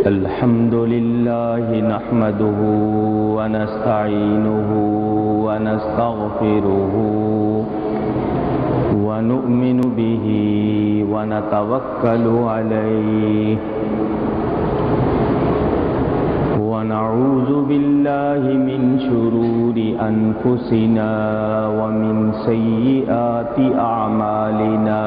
الحمد لله نحمده ونستعينه ونستغفره ونؤمن به ونتوكل عليه ونعوذ بالله من شرور أنفسنا ومن سيئات أعمالنا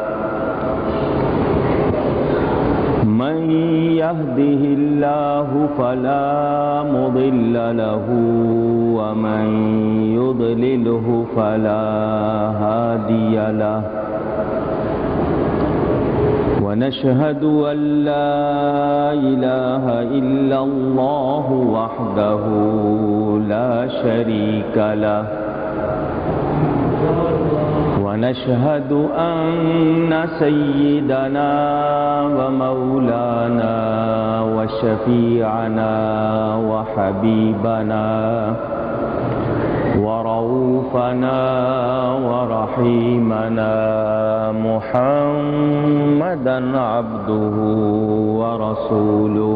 من يهده الله فلا مضل له ومن يضلله فلا هادي له ونشهد أن لا إله إلا الله وحده لا شريك له ونشهد أن سيدنا ومولانا وشفيعنا وحبيبنا ورؤوفنا ورحيمنا محمدا عبده ورسوله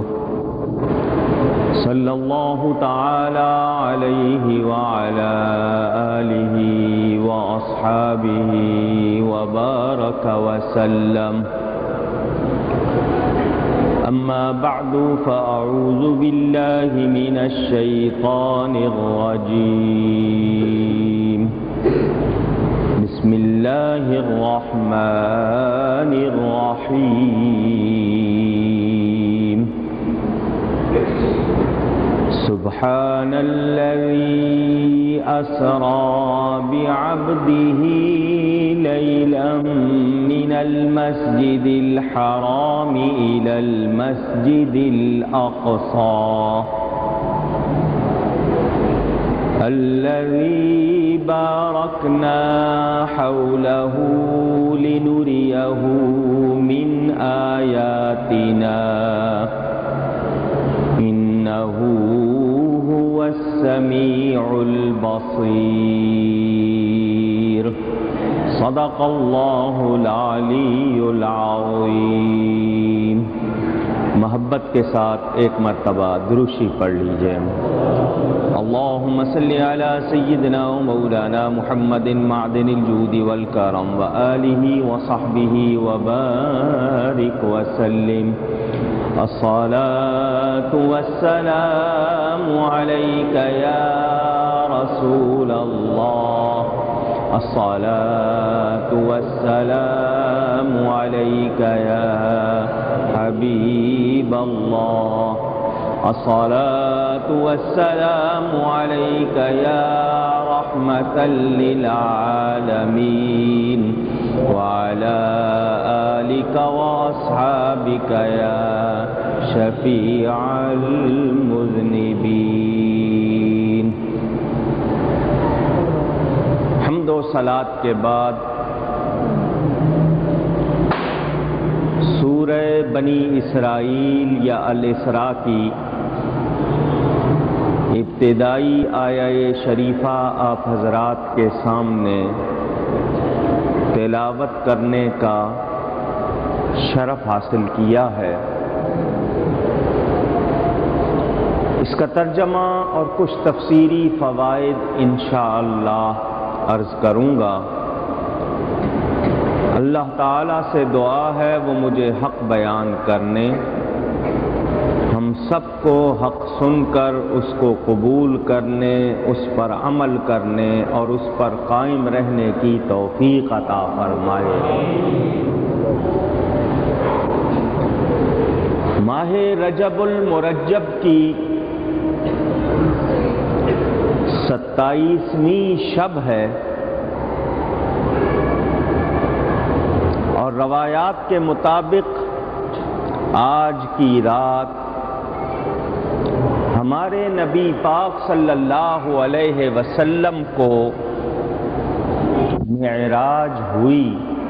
صلى الله تعالى عليه وعلى آله وأصحابه وبارك وسلم أما بعد فأعوذ بالله من الشيطان الرجيم بسم الله الرحمن الرحيم سبحان الذي أسرى بعبده ليلا من المسجد الحرام إلى المسجد الأقصى الذي باركنا حوله لنريه من آياتنا إنه هو السميع البصير صدق الله العلی العظیم۔ محبت کے ساتھ ایک مرتبہ دروشی پڑھ لیجئے۔ اللہم صلی علی سیدنا و مولانا محمد معدن الجود والکرم وآلہ وصحبہ وبارک وسلم۔ الصلاة والسلام عليك يا رسول الله الصلاة والسلام عليك يا حبيب الله الصلاة والسلام عليك يا رحمة للعالمين وعلى آلك وأصحابك يا شفيع المذنبين۔ حمد و صلاۃ کے بعد سورہ بنی اسرائیل یا الاسراء کی ابتدائی آیہ شریفہ آپ حضرات کے سامنے تلاوت کرنے کا شرف حاصل کیا ہے۔ اس کا ترجمہ اور کچھ تفسیری فوائد انشاءاللہ عرض کروں گا۔ اللہ تعالیٰ سے دعا ہے وہ مجھے حق بیان کرنے، ہم سب کو حق سن کر اس کو قبول کرنے، اس پر عمل کرنے اور اس پر قائم رہنے کی توفیق عطا فرمائے۔ ماہ رجب المرجب کی 27ویں شب ہے اور روایات کے مطابق آج کی رات ہمارے نبی پاک صلی اللہ علیہ وسلم کو معراج ہوئی۔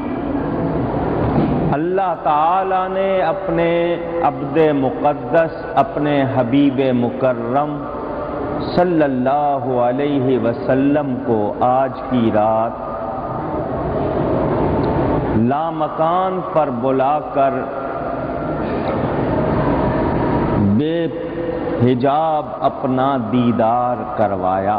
اللہ تعالیٰ نے اپنے عبد مقدس اپنے حبیب مکرم صلی اللہ علیہ وسلم کو آج کی رات لامکان پر بلا کر حجاب اپنا دیدار کروایا۔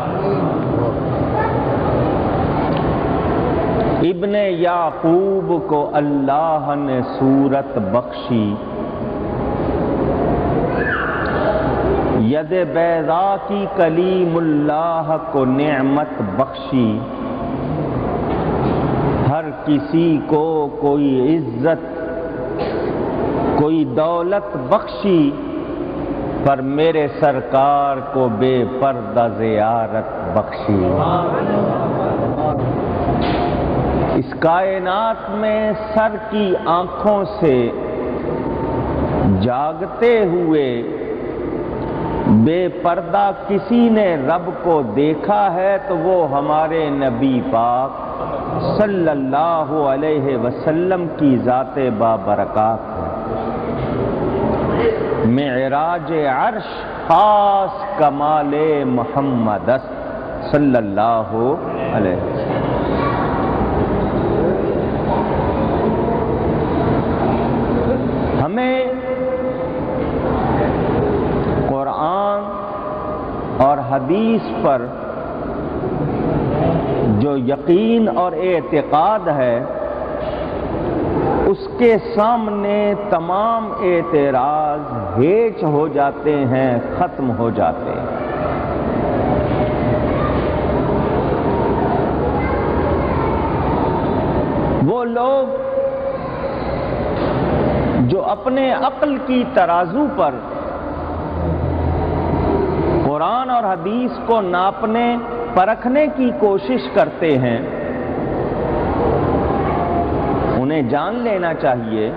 ابن یعقوب کو اللہ نے صورت بخشی، ید بیضا کی کلیم اللہ کو نعمت بخشی۔ ہر کسی کو کوئی عزت کوئی دولت بخشی، پر میرے سرکار کو بے پردہ زیارت بخشی۔ اس کائنات میں سر کی آنکھوں سے جاگتے ہوئے بے پردہ کسی نے رب کو دیکھا ہے تو وہ ہمارے نبی پاک صلی اللہ علیہ وسلم کی ذات بابرکات ہے۔ معراج عرش خاص کمال محمد صلی اللہ علیہ وسلم۔ ہمیں قرآن اور حدیث پر جو یقین اور اعتقاد ہے، اس کے سامنے تمام اعتراض ہیچ ہو جاتے ہیں، ختم ہو جاتے ہیں۔ وہ لوگ جو اپنے عقل کی ترازو پر قرآن اور حدیث کو ناپنے پرکھنے کی کوشش کرتے ہیں، انہیں جان لینا چاہیے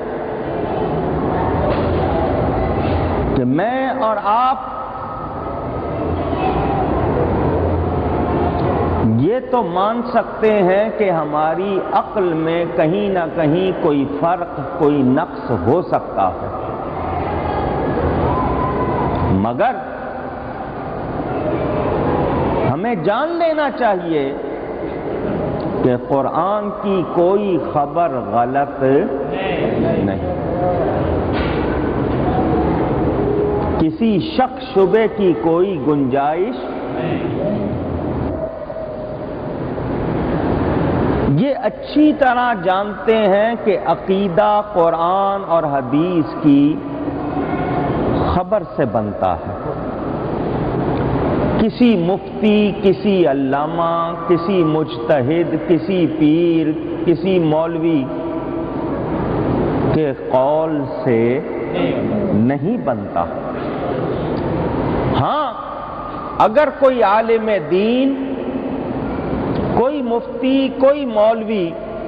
کہ میں اور آپ یہ تو مان سکتے ہیں کہ ہماری عقل میں کہیں نہ کہیں کوئی فرق کوئی نقص ہو سکتا ہے، مگر ہمیں جان لینا چاہیے کہ قرآن کی کوئی خبر غلط نہیں، کسی شک شبے کی کوئی گنجائش نہیں۔ یہ اچھی طرح جانتے ہیں کہ عقیدہ قرآن اور حدیث کی خبر سے بنتا ہے۔ کسی مفتی، کسی علامہ، کسی مجتہد، کسی پیر، کسی مولوی کے قول سے نہیں بنتا۔ ہاں، اگر کوئی عالم دین، کوئی مفتی، کوئی مولوی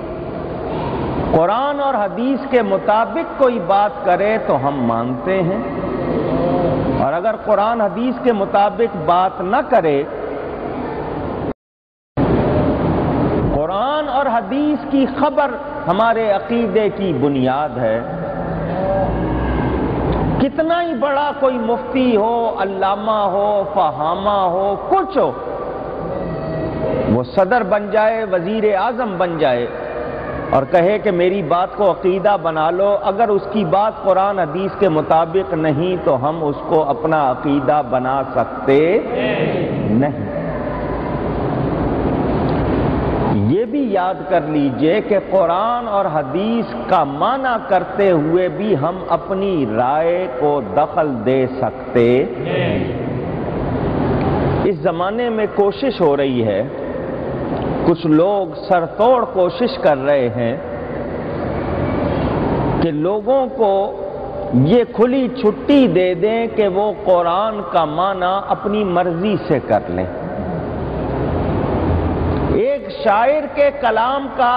قرآن اور حدیث کے مطابق کوئی بات کرے تو ہم مانتے ہیں، اور اگر قرآن حدیث کے مطابق بات نہ کرے، قرآن اور حدیث کی خبر ہمارے عقیدے کی بنیاد ہے۔ کتنا ہی بڑا کوئی مفتی ہو، علامہ ہو، فہامہ ہو، کچھ ہو، وہ صدر بن جائے، وزیر اعظم بن جائے اور کہے کہ میری بات کو عقیدہ بنا لو، اگر اس کی بات قرآن حدیث کے مطابق نہیں تو ہم اس کو اپنا عقیدہ بنا سکتے نہیں۔ یہ بھی یاد کر لیجئے کہ قرآن اور حدیث کا معنی کرتے ہوئے بھی ہم اپنی رائے کو دخل دے سکتے۔ اس زمانے میں کوشش ہو رہی ہے، کچھ لوگ سر توڑ کوشش کر رہے ہیں کہ لوگوں کو یہ کھلی چھٹی دے دیں کہ وہ قرآن کا معنی اپنی مرضی سے کر لیں۔ ایک شاعر کے کلام کا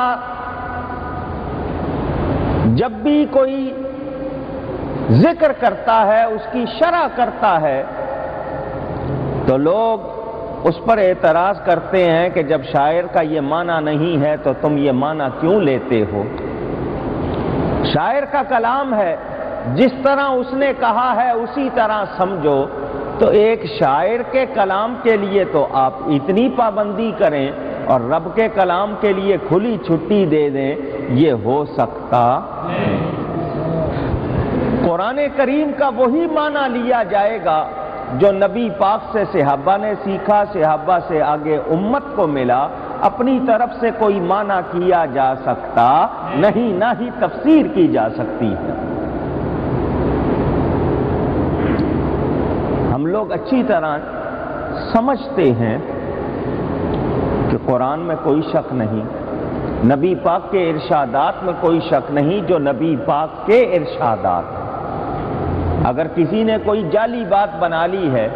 جب بھی کوئی ذکر کرتا ہے، اس کی شرح کرتا ہے، تو لوگ اس پر اعتراض کرتے ہیں کہ جب شاعر کا یہ معنی نہیں ہے تو تم یہ معنی کیوں لیتے ہو؟ شاعر کا کلام ہے، جس طرح اس نے کہا ہے اسی طرح سمجھو۔ تو ایک شاعر کے کلام کے لیے تو آپ اتنی پابندی کریں اور رب کے کلام کے لیے کھلی چھٹی دے دیں، یہ ہو سکتا ہے۔ قرآن کریم کا وہی معنی لیا جائے گا جو نبی پاک سے صحابہ نے سیکھا، صحابہ سے آگے امت کو ملا. اپنی طرف سے کوئی معنی کیا جا سکتا نہیں، نہ ہی تفسیر کی جا سکتی ہے. ہم لوگ اچھی طرح سمجھتے ہیں کہ قرآن میں کوئی شک نہیں، نبی پاک کے ارشادات میں کوئی شک نہیں، جو نبی پاک کے ارشادات ہیں. اگر کسی نے کوئی جعلی بات بنا لی ہے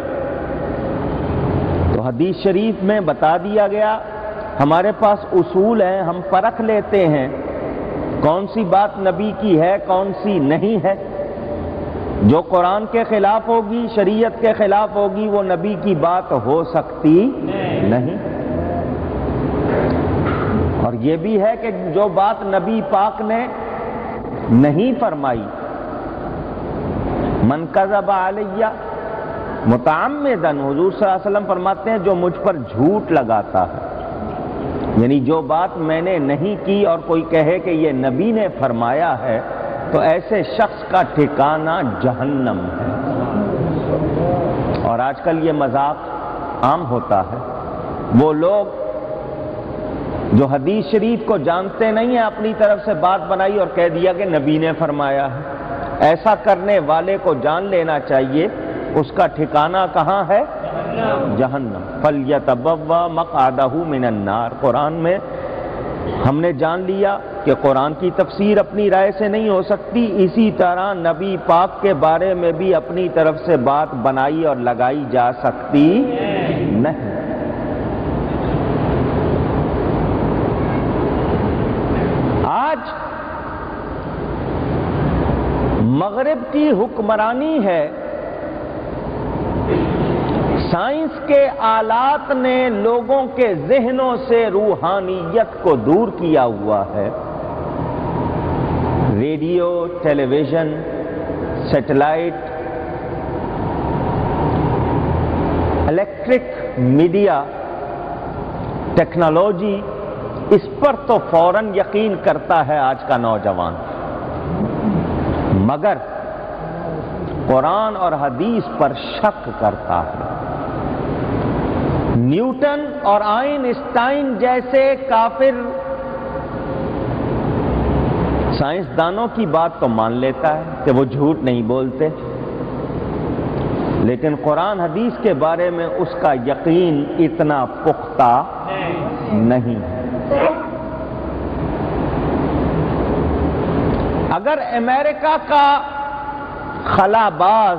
تو حدیث شریف میں بتا دیا گیا. ہمارے پاس اصول ہیں، ہم پرکھ لیتے ہیں کون سی بات نبی کی ہے، کون سی نہیں ہے. جو قرآن کے خلاف ہوگی، شریعت کے خلاف ہوگی، وہ نبی کی بات ہو سکتی نہیں. اور یہ بھی ہے کہ جو بات نبی پاک نے نہیں فرمائی، من کذب علیہ متعمدن، حضور صلی اللہ علیہ وسلم فرماتے ہیں جو مجھ پر جھوٹ لگاتا ہے، یعنی جو بات میں نے نہیں کی اور کوئی کہے کہ یہ نبی نے فرمایا ہے، تو ایسے شخص کا ٹھکانہ جہنم ہے. اور آج کل یہ مذاق عام ہوتا ہے. وہ لوگ جو حدیث شریف کو جانتے نہیں ہیں، اپنی طرف سے بات بنائی اور کہہ دیا کہ نبی نے فرمایا ہے. ایسا کرنے والے کو جان لینا چاہیے اس کا ٹھکانہ کہاں ہے؟ جہنم. فَلْيَتَبَوَّأْ مَقْعَدَهُ مِنَ النَّارِ. قرآن میں ہم نے جان لیا کہ قرآن کی تفسیر اپنی رائے سے نہیں ہو سکتی، اسی طرح نبی پاک کے بارے میں بھی اپنی طرف سے بات بنائی اور لگائی جا سکتی نہیں. آج مغرب کی حکمرانی ہے. سائنس کے آلات نے لوگوں کے ذہنوں سے روحانیت کو دور کیا ہوا ہے. Radio, television, satellite, electric media, technology, اس پر تو فوراً یقین کرتا ہے آج کا نوجوان. مگر قرآن اور حدیث پر شک کرتا ہے. نیوٹن اور آئنسٹائن جیسے کافر سائنسدانوں کی بات تو مان لیتا ہے کہ وہ جھوٹ نہیں بولتے، لیکن قرآن حدیث کے بارے میں اس کا یقین اتنا پختہ نہیں ہے. اگر امریکہ کا خلا باز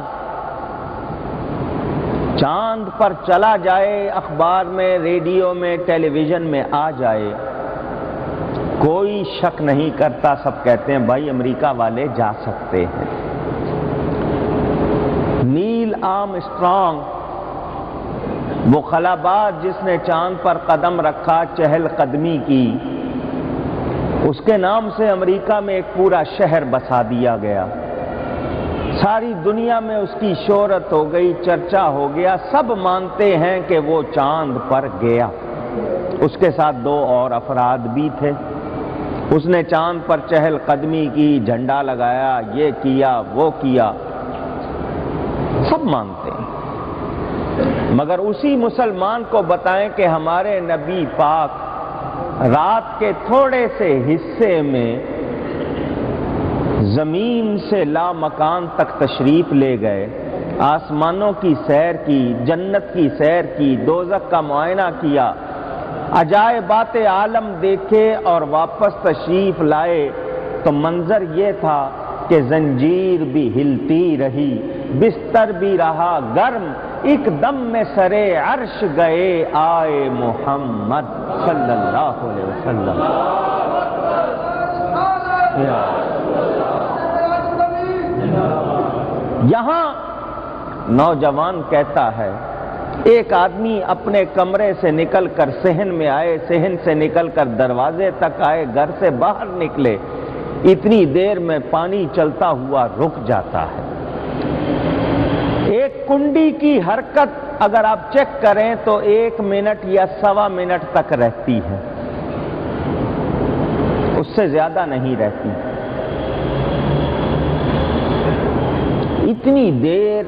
چاند پر چلا جائے، اخبار میں، ریڈیو میں، ٹیلی ویژن میں آ جائے، کوئی شک نہیں کرتا، سب کہتے ہیں بھائی امریکہ والے جا سکتے ہیں. نیل آرمسٹرانگ، وہ خلا باز جس نے چاند پر قدم رکھا، چہل قدمی کی، اس کے نام سے امریکہ میں ایک پورا شہر بسا دیا گیا. ساری دنیا میں اس کی شہرت ہو گئی، چرچا ہو گیا، سب مانتے ہیں کہ وہ چاند پر گیا. اس کے ساتھ 2 اور افراد بھی تھے. اس نے چاند پر چہل قدمی کی، جھنڈا لگایا، یہ کیا، وہ کیا، سب مانتے ہیں. مگر اسی مسلمان کو بتائیں کہ ہمارے نبی پاک رات کے تھوڑے سے حصے میں زمین سے لامکان تک تشریف لے گئے، آسمانوں کی سیر کی، جنت کی سیر کی، دوزخ کا معائنہ کیا، عجائبات عالم دیکھے اور واپس تشریف لائے، تو منظر یہ تھا کہ زنجیر بھی ہلتی رہی، بستر بھی رہا گرم، ایک دم میں سرے عرش گئے آئے محمد صلی اللہ علیہ وسلم. یہاں نوجوان کہتا ہے، ایک آدمی اپنے کمرے سے نکل کر صحن میں آئے، صحن سے نکل کر دروازے تک آئے، گھر سے باہر نکلے، اتنی دیر میں پانی چلتا ہوا رک جاتا ہے. ایک کنڈی کی حرکت اگر آپ چیک کریں تو 1 منٹ یا 1.25 منٹ تک رہتی ہے، اس سے زیادہ نہیں رہتی. کتنی دیر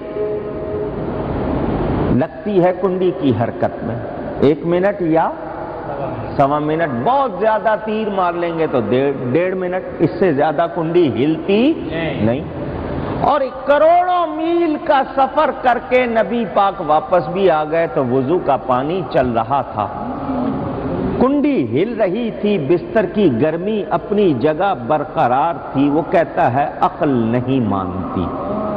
لگتی ہے کنڈی کی حرکت میں؟ 1 منٹ یا 1.25 منٹ، بہت زیادہ تیر مار لیں گے تو 1.5 منٹ، اس سے زیادہ کنڈی ہلتی نہیں۔ اور کروڑوں میل کا سفر کر کے نبی پاک واپس بھی آ گئے تو وضو کا پانی چل رہا تھا، کنڈی ہل رہی تھی، بستر کی گرمی اپنی جگہ برقرار تھی۔ وہ کہتا ہے عقل نہیں مانتی۔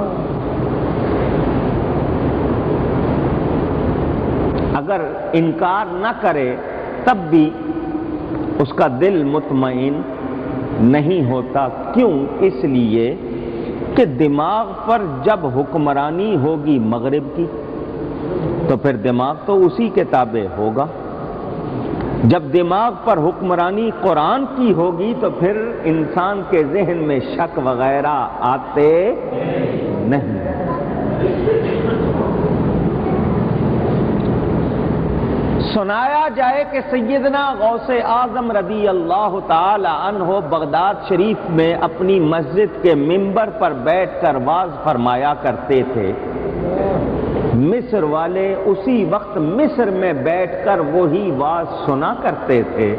اگر انکار نہ کرے تب بھی اس کا دل مطمئن نہیں ہوتا۔ کیوں؟ اس لیے کہ دماغ پر جب حکمرانی ہوگی مغرب کی تو پھر دماغ تو اسی کے تابع ہوگا، جب دماغ پر حکمرانی قرآن کی ہوگی تو پھر انسان کے ذہن میں شک وغیرہ آتے نہیں۔ سنایا جائے کہ سیدنا غوث اعظم رضی اللہ تعالی عنہ بغداد شریف میں اپنی مسجد کے منبر پر بیٹھ کر واعظ فرمایا کرتے تھے۔ مصر والے اسی وقت مصر میں بیٹھ کر وہی واعظ سنا کرتے تھے۔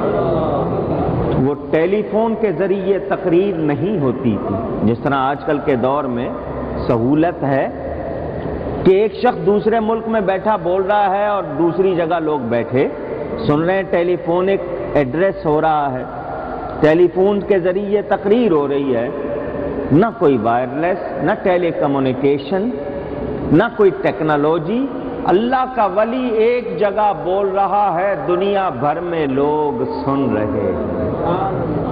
وہ ٹیلی فون کے ذریعے تقریر نہیں ہوتی تھی، جس طرح آج کل کے دور میں سہولت ہے کہ ایک شخص دوسرے ملک میں بیٹھا بول رہا ہے اور دوسری جگہ لوگ بیٹھے سن رہے ہیں، ٹیلی فونک ایڈریس ہو رہا ہے، ٹیلی فون کے ذریعے تقریر ہو رہی ہے۔ نہ کوئی وائرلیس، نہ ٹیلی کمیونیکیشن، نہ کوئی ٹیکنالوجی۔ اللہ کا ولی ایک جگہ بول رہا ہے، دنیا بھر میں لوگ سن رہے ہیں۔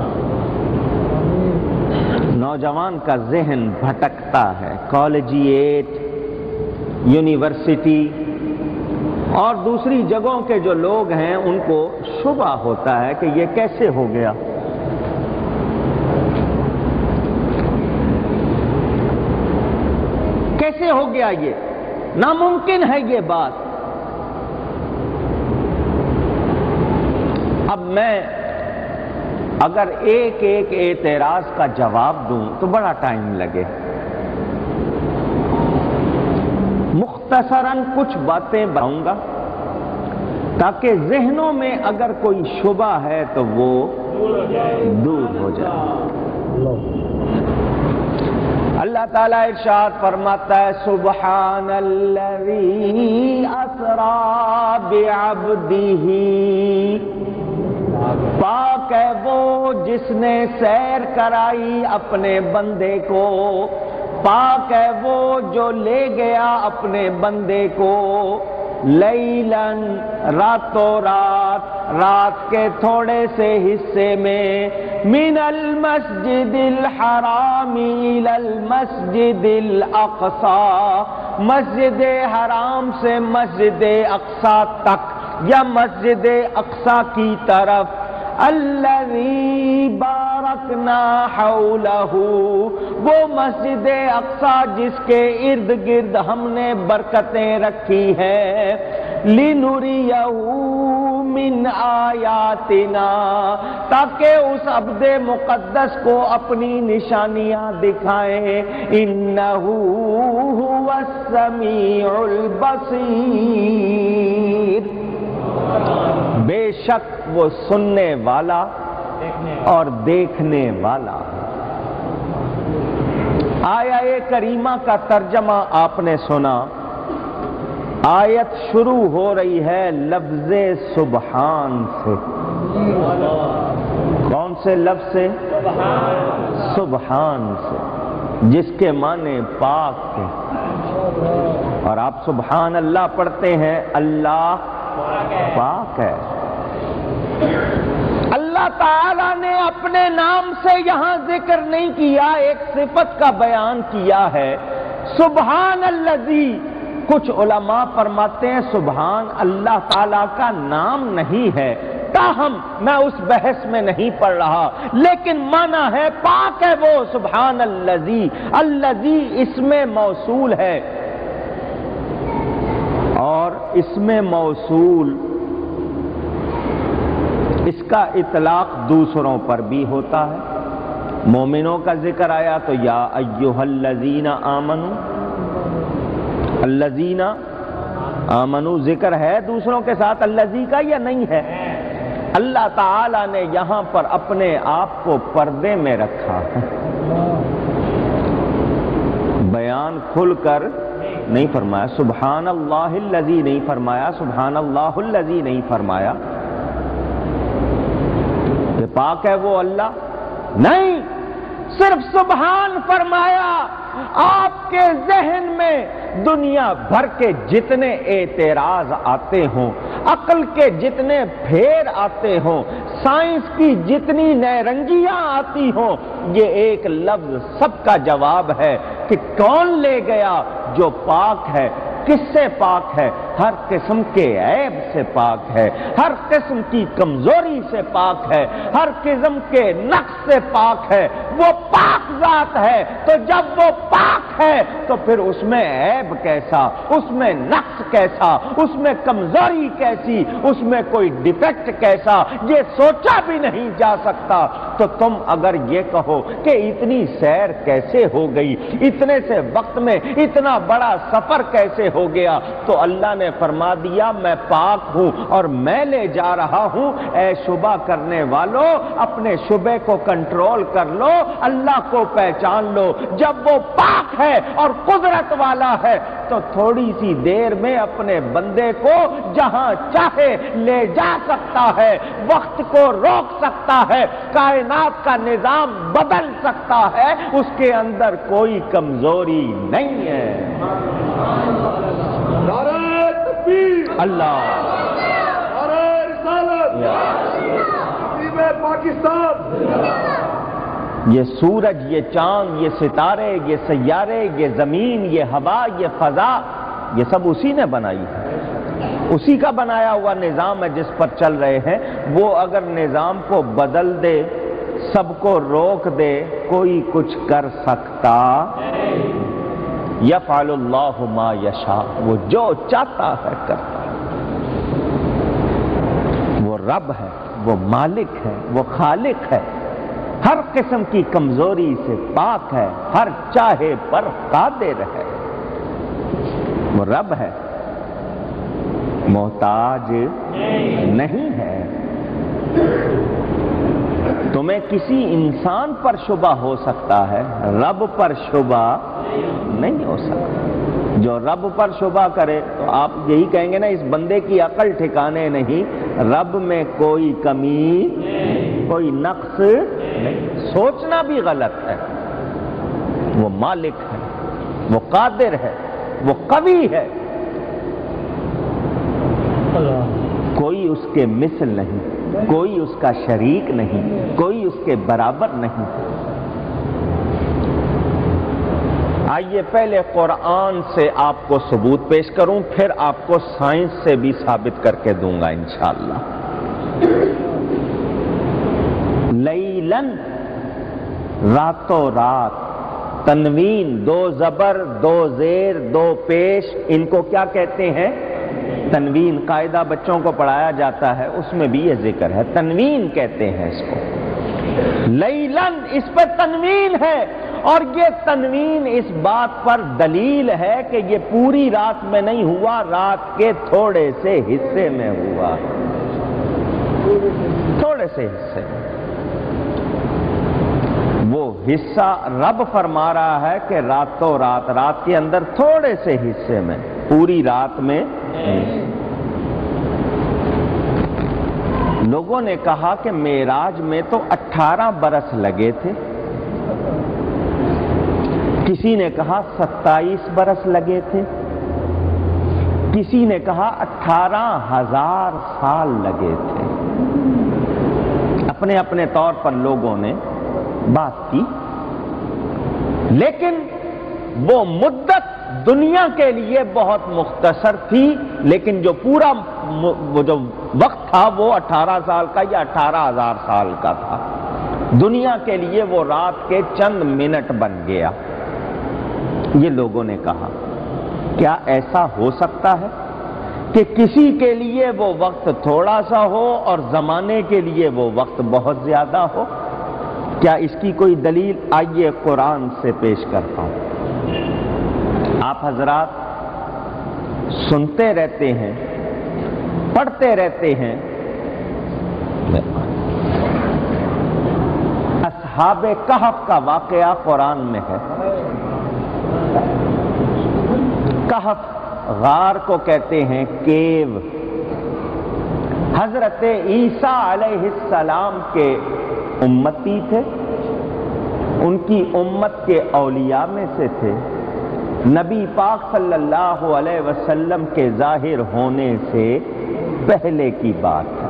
نوجوان کا ذہن بھٹکتا ہے، کالجیٹ، یونیورسٹی اور دوسری جگہوں کے جو لوگ ہیں ان کو شبہ ہوتا ہے کہ یہ کیسے ہو گیا۔ کیسے ہو گیا؟ یہ ناممکن ہے یہ بات۔ اب میں اگر ایک ایک اعتراض کا جواب دوں تو بڑا ٹائم لگے۔ مختصراً کچھ باتیں بتاؤں گا تاکہ ذہنوں میں اگر کوئی شبہ ہے تو وہ دور ہو جائے۔ اللہ تعالیٰ ارشاد فرماتا ہے، سبحان الذی اسریٰ بعبدہ، پاک ہے وہ جس نے سیر کرائی اپنے بندے کو، پاک ہے وہ جو لے گیا اپنے بندے کو، لیلاً راتوں رات، رات کے تھوڑے سے حصے میں، من المسجد الحرام الی المسجد الاقصی، مسجد حرام سے مسجد اقصی تک یا مسجد اقصی کی طرف، الذی بارکنا حولہ، وہ مسجد اقصی جس کے ارد گرد ہم نے برکتیں رکھی ہیں، لنریہ من آیاتنا، تاکہ اس عبد مقدس کو اپنی نشانیاں دکھائیں، انہ هو السمیع البصیر، بے شک وہ سننے والا اور دیکھنے والا۔ آیہ کریمہ کا ترجمہ آپ نے سنا۔ آیت شروع ہو رہی ہے لفظ سبحان سے۔ کون سے لفظ سے؟ سبحان سے، جس کے معنی پاک ہے۔ اور آپ سبحان اللہ پڑھتے ہیں، اللہ پاک ہے۔ اللہ تعالیٰ نے اپنے نام سے یہاں ذکر نہیں کیا، ایک صفت کا بیان کیا ہے، سبحان الذی۔ کچھ علماء فرماتے ہیں سبحان اللہ تعالیٰ کا نام نہیں ہے، تاہم میں اس بحث میں نہیں پڑھ رہا، لیکن معنی ہے پاک ہے وہ، سبحان الذی۔ الذی اسم موصول ہے، اور اسم موصول اس کا اطلاق دوسروں پر بھی ہوتا ہے۔ مومنوں کا ذکر آیا تو یا ایھا الذین آمنو، الذین آمنو ذکر ہے دوسروں کے ساتھ الذی کا یا نہیں ہے؟ اللہ تعالی نے یہاں پر اپنے آپ کو پردے میں رکھا ہے، بیان کھل کر نہیں فرمایا، سبحان اللہ الذی نہیں فرمایا، سبحان اللہ الذی نہیں فرمایا کہ پاک ہے وہ اللہ، نہیں، صرف سبحان فرمایا۔ آپ کے ذہن میں دنیا بھر کے جتنے اعتراض آتے ہوں، عقل کے جتنے پھیر آتے ہوں، سائنس کی جتنی نیرنگیاں آتی ہوں، یہ ایک لفظ سب کا جواب ہے کہ کون لے گیا؟ جو پاک ہے۔ کس سے پاک ہے؟ ہر قسم کے عیب سے پاک ہے، ہر قسم کی کمزوری سے پاک ہے، ہر قسم کے نقص سے پاک ہے، وہ پاک ذات ہے۔ تو جب وہ پاک ہے تو پھر اس میں عیب کیسا، اس میں نقص کیسا، اس میں کمزوری کیسی، اس میں کوئی ڈیفیکٹ کیسا، یہ سوچا بھی نہیں جا سکتا۔ تو تم اگر یہ کہو کہ اتنی سیر کیسے ہو گئی، اتنے سے وقت میں اتنا بڑا سفر کیسے ہو گیا، تو اللہ نے فرما دیا میں پاک ہوں اور میں لے جا رہا ہوں۔ اے شبہ کرنے والو، اپنے شبہ کو کنٹرول کر لو، اللہ کو پہچان لو۔ جب وہ پاک ہے اور قدرت والا ہے تو تھوڑی سی دیر میں اپنے بندے کو جہاں چاہے لے جا سکتا ہے، وقت کو روک سکتا ہے، کائنات کا نظام بدل سکتا ہے، اس کے اندر کوئی کمزوری نہیں ہے۔ اللہ پاکستان، یہ سورج، یہ چاند، یہ ستارے، یہ سیارے، یہ زمین، یہ ہوا، یہ فضا، یہ سب اسی نے بنائی ہے، اسی کا بنایا ہوا نظام ہے جس پر چل رہے ہیں۔ وہ اگر نظام کو بدل دے، سب کو روک دے، کوئی کچھ کر سکتا؟ یفعل اللہ ما یشاء، وہ جو چاہتا ہے کرتا ہے۔ وہ رب ہے، وہ مالک ہے، وہ خالق ہے، ہر قسم کی کمزوری سے پاک ہے، ہر چاہے پر قادر ہے۔ وہ رب ہے، محتاج نہیں ہے۔ تمہیں کسی انسان پر شبہ ہو سکتا ہے، رب پر شبہ نہیں ہو سکتا۔ جو رب پر شبہ کرے تو آپ یہی کہیں گے نا اس بندے کی عقل ٹھکانے نہیں، رب میں کوئی کمی، کوئی نقص نہیں، سوچنا بھی غلط ہے۔ وہ مالک ہے، وہ قادر ہے، وہ قوی ہے، کوئی اس کے مثل نہیں، کوئی اس کا شریک نہیں، کوئی اس کے برابر نہیں۔ آئیے پہلے قرآن سے آپ کو ثبوت پیش کروں، پھر آپ کو سائنس سے بھی ثابت کر کے دوں گا انشاءاللہ۔ لیلن، راتوں رات، تنوین، دو زبر، دو زیر، دو پیش، ان کو کیا کہتے ہیں؟ تنوین۔ قاعدہ بچوں کو پڑھایا جاتا ہے، اس میں بھی یہ ذکر ہے، تنوین کہتے ہیں اس کو۔ لیلن، اس پہ تنوین ہے، اور یہ تنوین اس بات پر دلیل ہے کہ یہ پوری رات میں نہیں ہوا، رات کے تھوڑے سے حصے میں ہوا، تھوڑے سے حصے میں۔ وہ حصہ رب فرما رہا ہے کہ راتوں رات، رات کے اندر تھوڑے سے حصے میں، پوری رات میں۔ لوگوں نے کہا کہ معراج میں تو 18 برس لگے تھے، کسی نے کہا 27 برس لگے تھے، کسی نے کہا 18,000 سال لگے تھے۔ اپنے اپنے طور پر لوگوں نے بات کی، لیکن وہ مدت دنیا کے لیے بہت مختصر تھی، لیکن جو پورا وہ جو وقت تھا وہ 18 سال کا یا 18,000 سال کا تھا۔ دنیا کے لیے وہ رات کے چند منٹ بن گیا۔ یہ لوگوں نے کہا کیا ایسا ہو سکتا ہے کہ کسی کے لیے وہ وقت تھوڑا سا ہو اور زمانے کے لیے وہ وقت بہت زیادہ ہو؟ کیا اس کی کوئی دلیل؟ آئیے قرآن سے پیش کرتا ہوں۔ آپ حضرات سنتے رہتے ہیں، پڑھتے رہتے ہیں، اصحاب کہف کا واقعہ قرآن میں ہے۔ کہف غار کو کہتے ہیں، کیو۔ حضرت عیسیٰ علیہ السلام کے امتی تھے، ان کی امت کے اولیاء میں سے تھے، نبی پاک صلی اللہ علیہ وسلم کے ظاہر ہونے سے پہلے کی بات ہے۔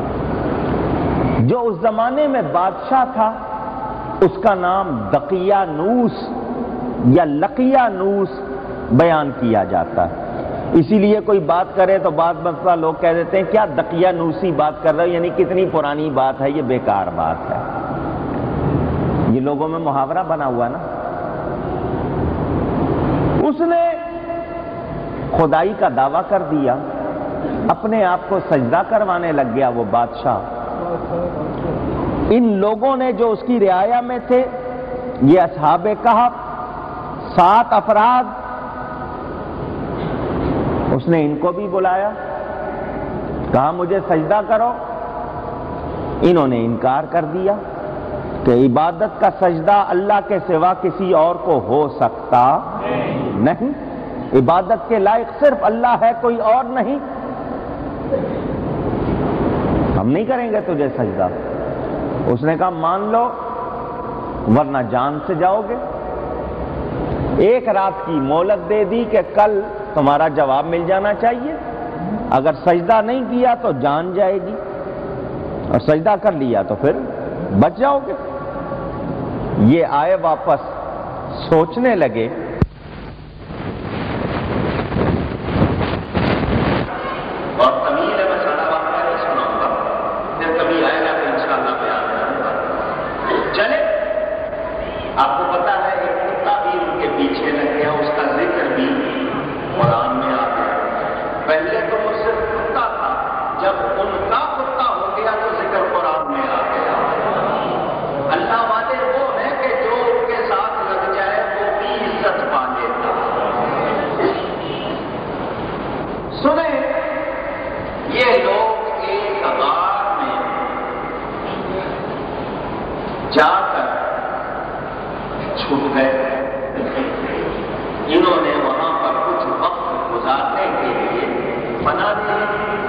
جو اس زمانے میں بادشاہ تھا اس کا نام دقیانوس یا لقیانوس بیان کیا جاتا ہے۔ اسی لیے کوئی بات کرے تو بعض مرتبہ لوگ کہہ دیتے ہیں کیا دقیانوسی بات کر رہے ہو، یعنی کتنی پرانی بات ہے، یہ بیکار بات ہے۔ یہ لوگوں میں محاورہ بنا ہوا نا۔ اس نے خدائی کا دعویٰ کر دیا، اپنے آپ کو سجدہ کروانے لگ گیا وہ بادشاہ۔ ان لوگوں نے جو اس کی رعایا میں تھے، یہ اصحاب کہف 7 افراد، اس نے ان کو بھی بلایا، کہا مجھے سجدہ کرو۔ انہوں نے انکار کر دیا کہ عبادت کا سجدہ اللہ کے سوا کسی اور کو ہو سکتا نہیں، عبادت کے لائق صرف اللہ ہے، کوئی اور نہیں، ہم نہیں کریں گے تجھے سجدہ۔ اس نے کہا مان لو ورنہ جان سے جاؤ گے۔ 1 رات کی مہلت دے دی کہ کل تمہارا جواب مل جانا چاہیے، اگر سجدہ نہیں کیا تو جان جائے گی، اور سجدہ کر لیا تو پھر بچ جاؤ گے۔ یہ آئے واپس، سوچنے لگے اور طویل ہے، میں سارا واقعہ نہیں سناؤں گا، پھر کبھی آئے گا تو انشاءاللہ بیان کروں گا۔ چلے، آپ کو پتا ہے ایک کتا بھی ان کے پیچھے لگ گیا، اس کا ذکر بھی قرآن میں آ گیا۔ پہلے تو وہ صرف کتا تھا، جب ان کا کتا ہو گیا تو ذکر قرآن میں آ گیا۔ اللہ والے وہ ہیں کہ جو ان کے ساتھ لگ جائے وہ بھی عزت پا لیتا۔ سنیں، یہ لوگ ایک غار میں جا کر چھپ گئے۔ انہوں نے وہاں پر کچھ وقت گزارنے کے لیے بنا دی۔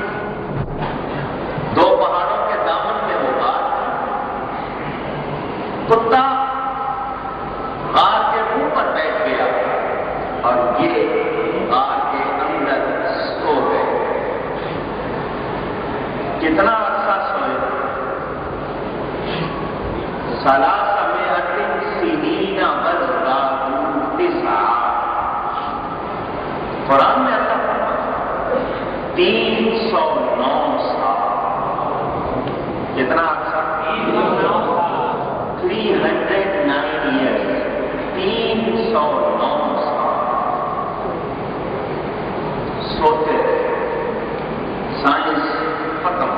2 پہاڑوں کے دامن میں وہ غار، کتا غار کے منہ پر بیٹھ گیا اور یہ غار کے اندر سو گئے۔ کتنا عرصہ سوئے؟ 300 سنین وازدادوا 9۔ قرآن میں اللہ فرماتا 309 سال۔ کتنا عرصہ؟ 309 ایئرس، 309 سال سوتے رہے۔ سائنس ختم،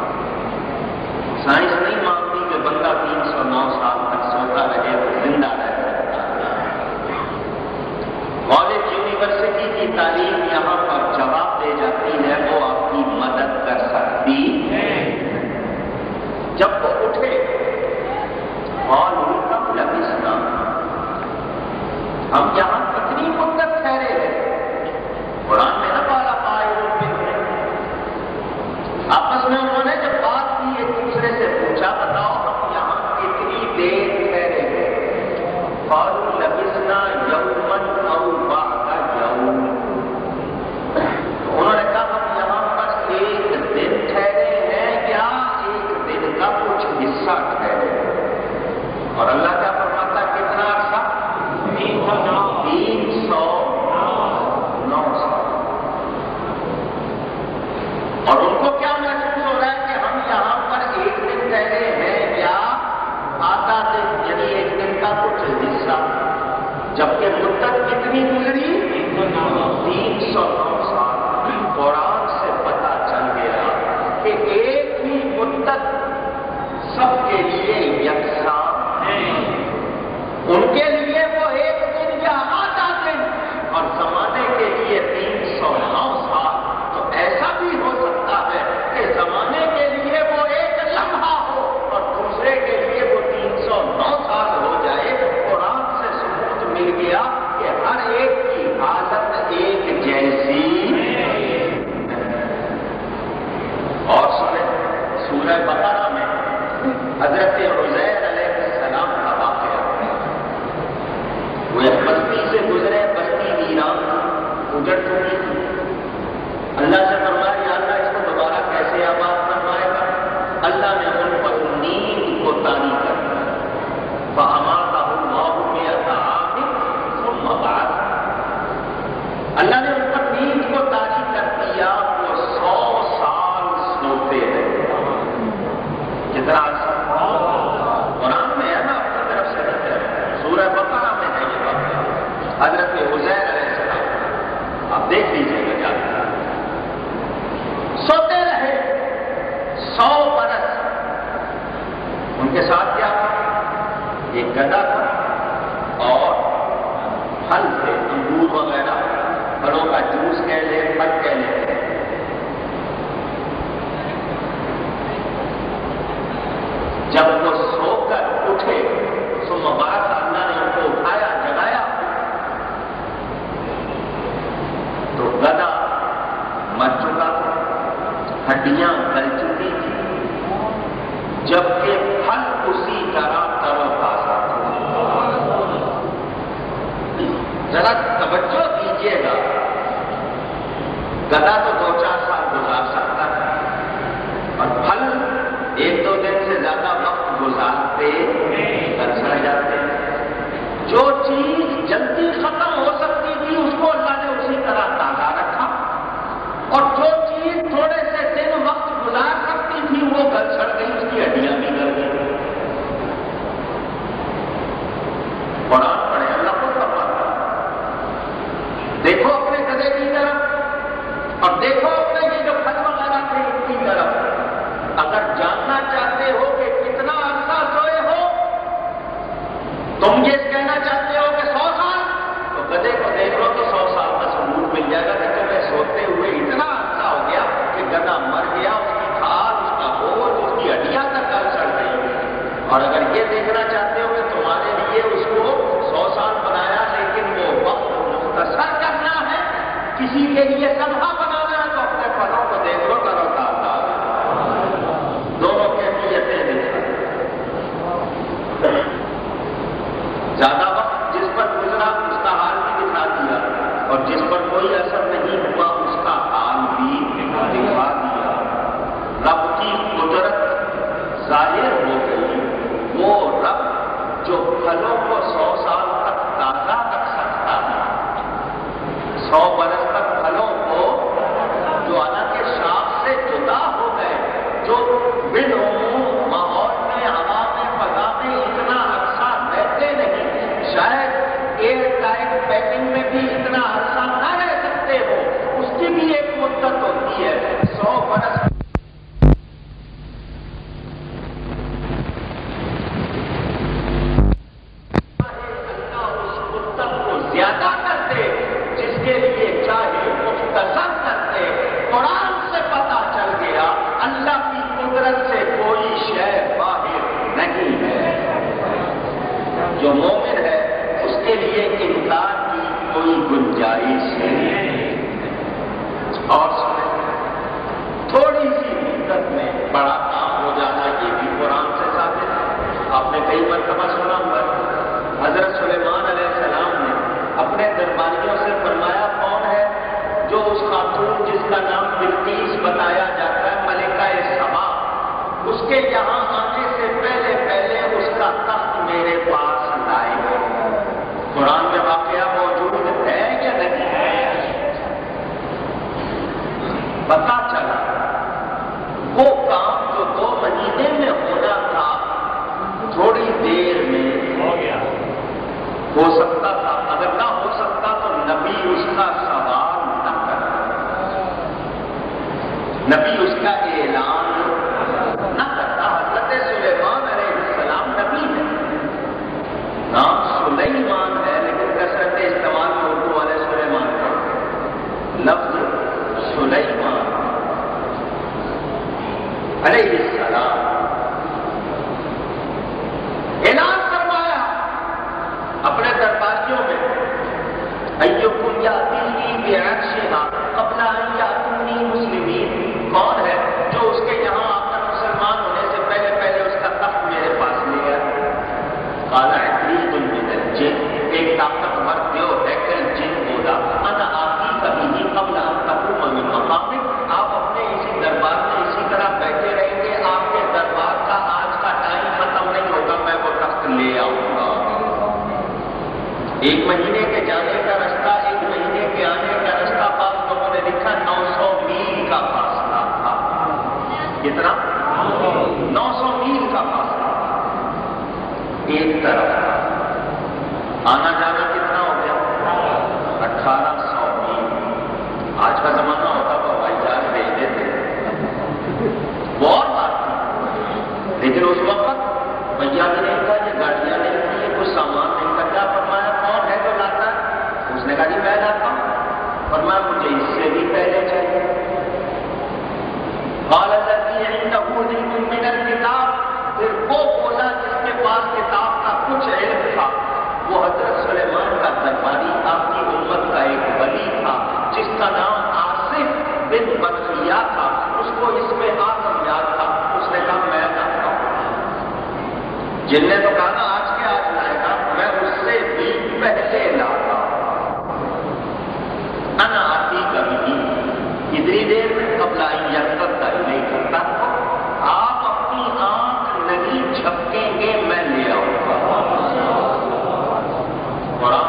سائنس نہیں مانتی کہ بندہ 309 سال تک سوتا رہے تو زندہ رہ سکتا ہے۔ کالج یونیورسٹی کی تعلیم یہاں پر جواب دے جاتی ہے، وہ آپ کی مدد اجڑ چکی تھی. اللہ سے فرمایا یا اللہ اس کو دوبارہ کیسے آباد فرمائے گا؟ اللہ نے ان پر نیند کو طاری کر دیا. فَأَمَاتَهُ اللَّهُ مِائَةَ عَامٍ ثُمَّ بَعَثَهُ. اللہ نے ان پر نیند کو طاری کر دیا. وہ 100 سال سوتے رہے. کتنا عرصہ؟ قرآن میں ہے نا، اپنی طرف سے نہیں ہے، سورہ بقرہ میں ہے یہ بات. حضرت عزیر علیہ السلام آپ دیکھ لیجیے گا جا کر. سوتے رہے 100 برس. ان کے ساتھ کیا تھا؟ ایک گدھا تھا اور پھل تھے، انگور وغیرہ، پھلوں کا جوس کہہ لیں، پھل کہہ لیں. جب وہ سو کر اٹھے ثم بعث، اللہ نے ان کو اٹھایا، جگایا، تو گدھا مر چکا تھا، ہڈیاں گل چکی تھی، جبکہ پھل اسی طرح ترو تازہ تھا. ذرا توجہ دیجیے گا. گدھا تو 2-4 سال گزار سکتا ہے اور پھل 1-2 دن سے زیادہ وقت گزارتے سڑ جاتے. جو چیز جلدی ختم ہو سکتی تھی اس کو اللہ نے اسی طرح تازہ رکھا، اور جو چیز تھوڑے سے دن وقت گزار سکتی تھی وہ گل سڑ گئی، اس کی ہڈیاں بھی گل گئی. قرآن پڑھے، اللہ کو فرماتا ہے دیکھو اپنے گدھے کی طرف اور دیکھو اپنے یہ جو پھل وغیرہ تھے ان کی طرف. اگر جاننا چاہتے ہو کہ کتنا عرصہ سوئے ہو، تم یہ کہنا چاہتے ہو کہ 100 سال، تو گدھے کو دیکھ لو تو 100 سال کا ثبوت مل جائے گا کہ تمہیں سوتے ہوئے اتنا عرصہ ہو گیا کہ گدھا مر گیا، اس کی کھال، اس کا بوجھ، اس کی ہڈیاں تک گل سڑ گئی. اور اگر یہ دیکھنا چاہتے ہو کہ تمہارے لیے اس کو 100 سال بنایا لیکن وہ وقت مختصر کرنا ہے، کسی کے لیے سبھا بنانا ہے، تو اپنے پھلوں کو دیکھ لو، کرو تازہ. دونوں کیفیتیں دیکھا. زیادہ وقت جس پر گزرا اس کا حال بھی دکھا دیا، اور جس پر کوئی اثر نہیں ہوا اس کا حال بھی دکھا دیا. رب کی قدرت ظاہر ہو گئی. وہ رب جو پھلوں کو 100 سال تک تازہ رکھ سکتا ہے، 100 برس تک پھلوں کو جو حالانکہ شاخ سے جدا ہو گئے، جو بالعموم ماحول میں، ہوا میں، فضا میں اتنا عرصہ رہتے نہیں، شاید ایئر ٹائٹ پیکنگ میں بھی اتنا عرصہ نہ رہ سکتے ہو، اس کی بھی ایک مدت ہوتی ہے. 100 برس اللہ اس مدت کو زیادہ کر دے، جس کے لیے چاہے مختصر کر دے. قرآن سے پتا چل گیا اللہ کی قدرت سے کوئی شے باہر نہیں ہے. جو مومن ہے اس کے لیے انکار کی کوئی گنجائش نہیں. اور تھوڑی سی مدت میں بڑا کام ہو جانا یہ بھی قرآن سے ثابت ہے. آپ نے کئی مرتبہ سنا ہوا حضرت سلیمان علیہ السلام نے اپنے درباریوں سے فرمایا کون ہے جو اس خاتون جس کا نام بلقیس بتایا جاتا ہے ملکہ سبا، اس کے یہاں آنے سے پہلے پہلے اس کا تخت میرے پاس لائے. قرآن میں واقعہ موجود ہے یا نہیں ہے؟ پتا چلا وہ کام جو 2 مہینے میں ہونا تھا تھوڑی دیر میں ہو گیا. ہو سکتا تھا، اگر نہ ہو سکتا تو نبی اس کا سوال نہ کرتا، نبی اس کا اعلان نہ کرتا. حضرت سلیمان علیہ السلام نبی ہے، نام سلیمان ہے لیکن کثرت استعمال میں اردو والے سلیمان کا لفظ سلیمان علیہ السلام اعلان فرمایا اپنے درباریوں میں، ایکم یاتینی بعرشھا قبل ان یاتونی مسلمین، کون ہے جو اس کے یہاں آ کر مسلمان ہونے سے پہلے پہلے اس کا تخت میرے پاس لے گیا؟ قال عفریت من الجن، ایک طاقتور دیو ہیکل جن بولا، انا آتی کبھی جن نے تو کہا نا آج کے آج لائے گا، میں اس سے بھی پہلے لاتا انا آتی کبھی اتنی دیر میں قبل کا نہیں کرتا، آپ اپنی آنکھ نہیں جھپکیں گے میں لے آؤں گا۔ قرآن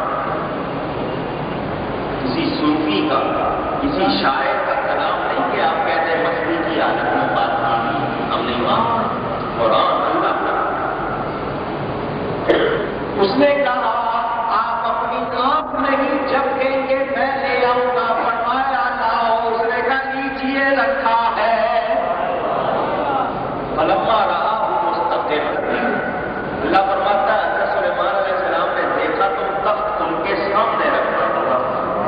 کسی صوفی کا، کسی شاعر کا کلام نہیں کہ آپ کہتے ہیں مستی کی حالت میں بات کی ہم نہیں مان، قرآن اللہ کا۔ اس نے کہا آپ اپنی آنکھ نہیں جھپکیں گے میں لے آؤں گا، فرمایا لاؤ، اس نے کہا لیجیے رکھا ہے۔ فلما رہا مستقل، اللہ فرماتا ہے حضرت سلیمان علیہ السلام نے دیکھا تو تخت ان کے سامنے رکھا ہوا۔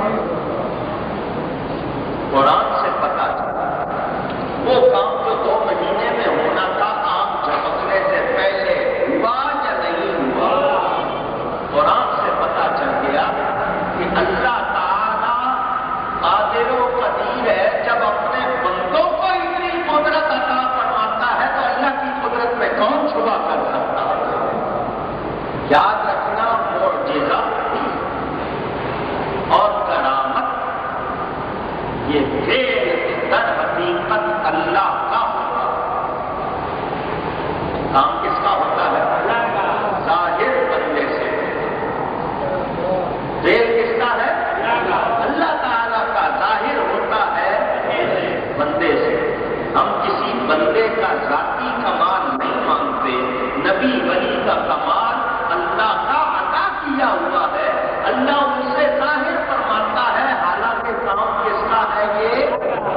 قرآن سے پتا چلا وہ کام جو 2 مہینے میں ہونا تھا آنکھ جھپکنے سے پہلے ہوا یا نہیں ہوا۔ قرآن سے پتا چل گیا کہ اللہ تعالی قادر و قدیر ہے، جب اپنے بندوں کو اتنی قدرت عطا فرماتا ہے تو اللہ کی قدرت میں کون چھپا کر سکتا ہے۔ یاد رکھنا معجزہ اور کرامت یہ فعل در حقیقت اللہ کا ہوتا ہے، کام کس کا ہوتا ہے؟ ظاہر بندے سے۔ فعل کس کا ہے؟ اللہ تعالیٰ کا، ظاہر ہوتا ہے بندے سے۔ ہم کسی بندے کا ذاتی کمال نہیں مانتے، نبی ولی کا کمال اللہ کا عطا کیا ہوا ہے، اللہ ان سے ظاہر فرماتا ہے، حالانکہ کام کس کا ہے؟ یہ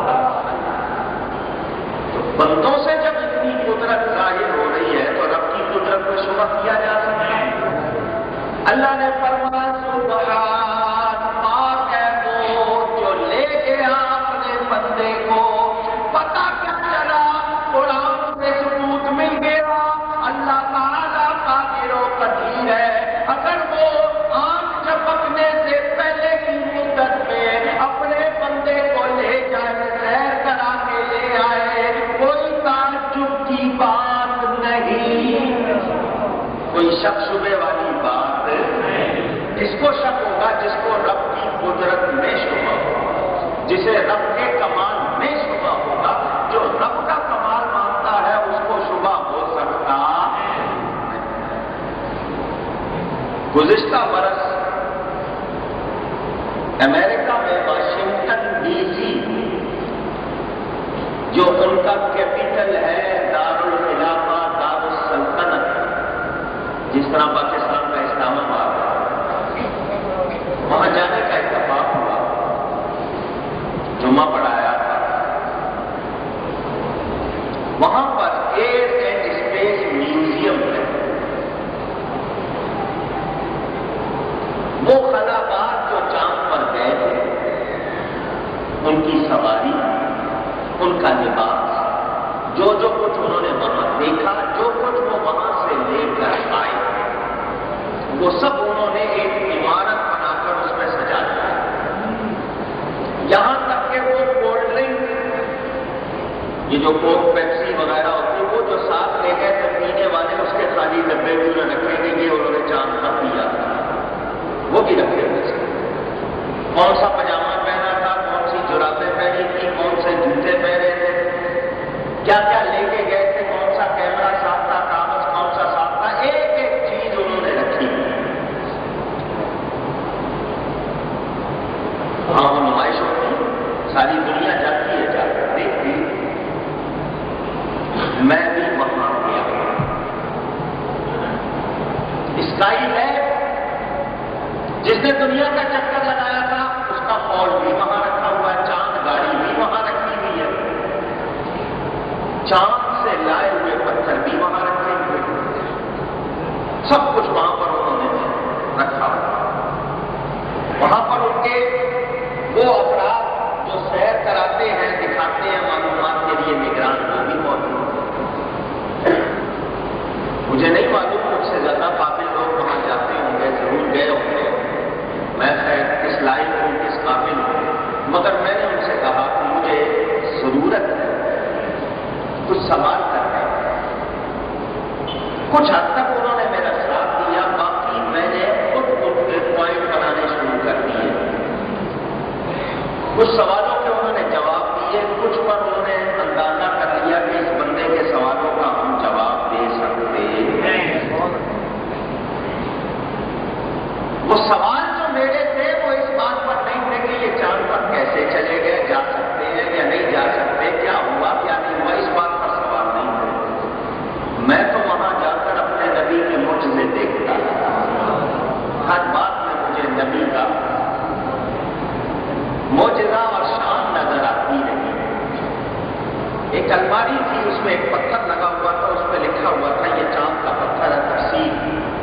بندوں سے جب اتنی قدرت ظاہر ہو رہی ہے تو رب کی قدرت کو شبہ کیا جا سکتا ہے؟ اللہ نے فرمایا سبحان پاک ہے وہ جو لے گیا اپنے بندے کو، پتا کیا چلا؟ قرآن سے ثبوت مل گیا اللہ تعالیٰ قادر و قدیر ہے۔ اگر وہ آنکھ جھپکنے سے پہلے کی مدت میں اپنے بندے کو لے جائے، سیر کرا کے لے آئے، کوئی تعجب کی بات نہیں، کوئی شک شبے والی بات۔ جس کو شک ہوگا جس کو رب کی قدرت میں شبہ ہوگا، جسے رب کے کمال میں شبہ ہوگا، جو رب کا کمال مانتا ہے اس کو شبہ ہو سکتا ہے۔ گزشتہ برس امریکہ میں واشنگٹن ڈی سی جو ان کا کیپٹل ہے، دارالخلافہ دارالسلطنت، جس طرح پاکستان کا اسلام آباد ہے، وہاں جانے کا اتفاق ہوا، جمعہ پڑھایا تھا۔ وہاں پر ایئر اینڈ اسپیس میوزیم ہے، وہ خلابات جو چاند پر گئے تھے ان کی سواری، ان کا لباس، جو کچھ انہوں نے وہاں دیکھا، جو کچھ وہ وہاں سے لے کر آئے، وہ سب انہوں نے ایک عمارت بنا کر اس میں سجا دیا۔ یہاں تک کہ وہ کولڈ ڈرنک، یہ جو کوک پیپسی وغیرہ ہوتی، وہ جو ساتھ لے گئے تھے پینے والے، اس کے خالی ڈبے بھی انہیں رکھے گئے، یہ انہوں نے چاند پر پیا، وہ بھی رکھے ہوئے تھے۔ کون سا پجامہ پہنا تھا، کون سی جرابیں پہنی تھی، کون سے جوتے پہنے تھے، کیا کیا لے کے گئے تھے، کون سا کیمرہ ساتھ تھا، کاغذ کون سا ساتھ تھا، ایک ایک چیز انہوں نے رکھی۔ ہاں وہ نمائش ہوتی، ساری دنیا جاتی ہے، جا کر دیکھتی۔ میں بھی وہاں گیا۔ اسکائی لیب جس نے دنیا کا چکر لگایا تھا اس کا ہال بھی وہاں رکھا ہوا ہے، چاند گاڑی بھی وہاں رکھی ہوئی ہے، چاند سے لائے ہوئے پتھر بھی وہاں رکھے ہوئے، سب کچھ وہاں پر انہوں نے رکھا ہوا۔ وہاں پر ان کے وہ افراد جو سیر کراتے ہیں، دکھاتے ہیں معلومات کے لیے، نگران وہ بھی موجود ہیں۔ مجھے نہیں معلوم، مجھ سے زیادہ قابل لوگ وہاں جاتے ہوں گے، ضرور گئے ہوں گے، میں خیر اس کچھ سوالوں کے انہوں نے جواب دیے، کچھ پر انہوں نے اندازہ کر لیا کہ اس بندے کے سوالوں کا ہم جواب دے سکتے ہیں۔ وہ سوال جو میرے تھے وہ اس بات پر نہیں تھے کہ یہ چاند پر کیسے چلے گئے، جا سکتے ہیں یا نہیں جا سکتے، کیا ہوا کیا نہیں ہوا، اس بات پر سوال نہیں تھے۔ میں تو وہاں جا کر اپنے نبی کے معجزے دیکھتا تھا، ہر بات میں مجھے نبی کا معجزہ اور شان نظر آتی رہی۔ ایک الماری تھی، اس میں ایک پتھر لگا ہوا تھا، اس پہ لکھا ہوا تھا یہ چاند کا پتھر ہے، تفسیر۔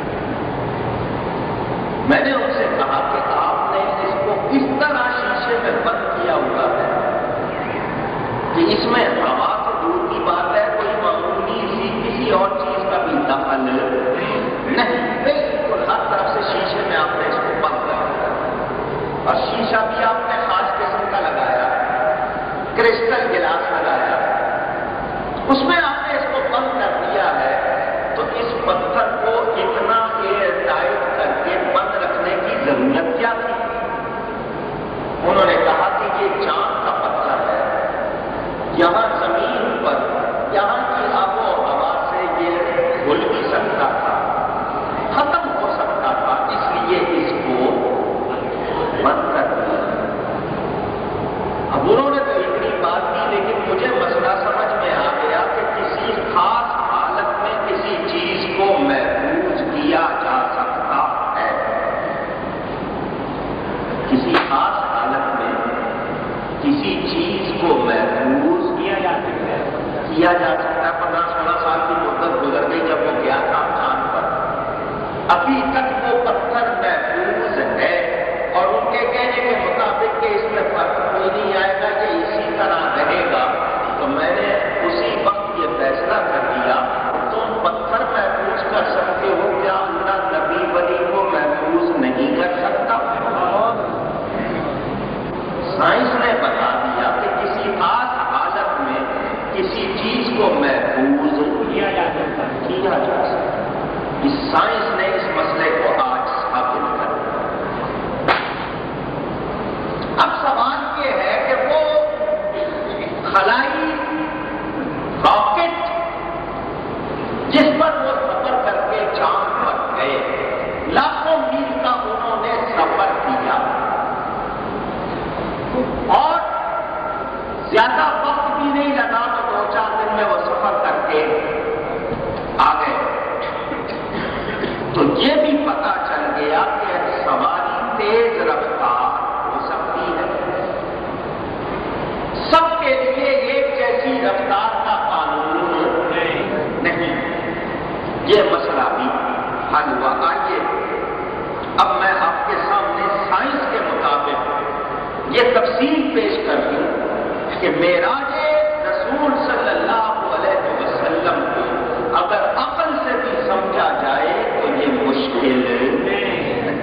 میں نے ان سے کہا کہ آپ نے اس کو کس طرح شیشے میں بند کیا ہوا ہے کہ اس میں ہوا تو دور کی بات ہے، کوئی معمولی سی کسی اور چیز کا بھی دخل نہیں، بالکل ہر طرف سے شیشے میں آپ نے اس کو بند کر دیا، اور شیشہ بھی آپ نے خاص قسم کا لگایا، کرسٹل گلاس لگایا، اس میں آپ نے اس کو بند کر دیا ہے۔ تو اس پتھر کو اتنا ایئر ٹائٹ کر کے بند رکھنے کی ضرورت کیا تھی؟ انہوں نے کہا کہ یہ چاند کا پتھر ہے، یہاں زمین پر یہاں کی آب و ہوا سے یہ کھل بھی سکتا تھا، ختم ہو سکتا تھا، اس لیے اس کو بند کر دیا۔ اب انہوں نے تو اتنی بات کی، لیکن مجھے مسئلہ سمجھ میں آ گیا کہ کسی خاص حالت میں کسی چیز کو محفوظ کیا جا سکتا ہے، کسی خاص حالت میں کسی چیز کو محفوظ کیا جا سکتا ہے۔ 15-16 سال کی مدت گزر گئی جب وہ گیا تھا چاند پر، ابھی تک وہ پتھر محفوظ ہے، اور ان کے کہنے کے مطابق کہ اس میں فرق کوئی نہیں آئے گا، یہ اسی طرح رہے گا۔ تو میں نے اسی وقت یہ فیصلہ کر دیا، تم پتھر محفوظ کر سکتے ہو، کیا اللہ نبی ولی کو محفوظ نہیں کر سکتا؟ سائنس نے بتا دیا کہ کسی خاص حالت میں کسی چیز کو محفوظ کیا جا سکتا ہے۔ اس سائنس نے اس مسئلے کو آج ثابت کر دیا۔ اب سوال یہ ہے کہ وہ خلائی راکٹ جس پر وہ سفر کر کے چاند پر گئے، لاکھوں میل کا انہوں نے سفر کیا، اور زیادہ وقت بھی نہیں لگا، تو 2-4 دن میں وہ سفر کر کے آ گئے۔ تو یہ بھی پتا چل گیا کہ سواری تیز رفتار ہو سکتی ہے، سب کے لیے ایک جیسی رفتار کا قانون نہیں، یہ مسئلہ بھی حل ہوا۔ آئیے اب میں آپ کے سامنے سائنس کے مطابق یہ تفصیل پیش کر دوں کہ معراج رسول صلی اللہ علیہ وسلم کو اگر عقل سے بھی سمجھا جائے تو یہ مشکل نہیں۔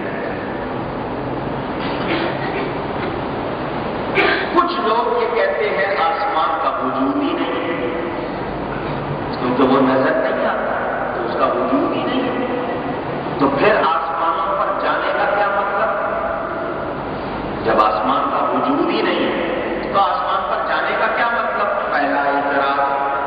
کچھ لوگ یہ کہتے ہیں آسمان کا وجود ہی نہیں ہے، کیونکہ وہ نظر نہیں آتا تو اس کا وجود ہی نہیں ہے۔ تو پھر آسمانوں پر جانے کا کیا مطلب؟ جب آسمان کا وجود ہی نہیں ہے تو آسمان پر جانے کا کیا مطلب؟ پہلا اعتراض۔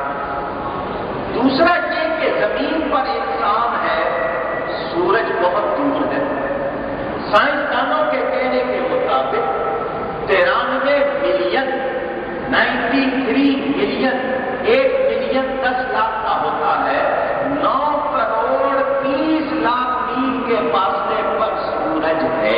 دوسرا یہ کہ زمین پر انسان ہے، سورج بہت دور ہے۔ سائنسدانوں کے کہنے کے مطابق 93 ملین 93 ملین 1 ملین 10 لاکھ کا ہوتا ہے، 9 کروڑ 30 لاکھ میل کے فاصلے پر سورج ہے۔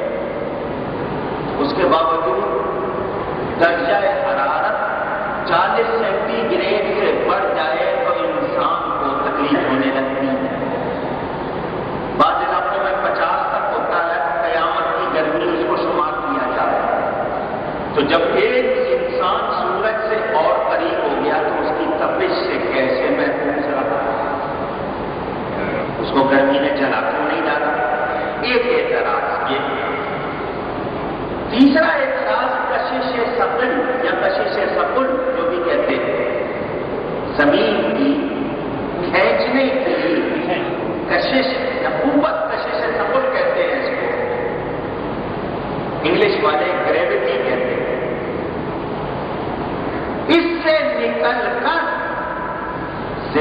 اس کے باوجود درجہ حرارت 40 سینٹی گریڈ سے بڑھ جائے تو انسان کو تکلیف ہونے لگتی ہے۔ بعض علاقوں میں 50 تک ہوتا ہے، قیامت کی گرمی اس کو شمار کیا جاتا ہے۔ تو جب ایک انسان سورج سے اور قریب ہو گیا تو اس کی تپش سے کیسے محفوظ رہا؟ اس کو گرمی نے جلا کیوں نہیں ڈالا؟ ایک اعتراض یہ۔ تیسرا اعتراض کشش ثقل یا کشش ثقل جو بھی کہتے ہیں، زمین کی کھینچنے کی کشش یا قوت، کشش ثقل کہتے ہیں اس کو، انگلش والے گریوٹی کہتے ہیں۔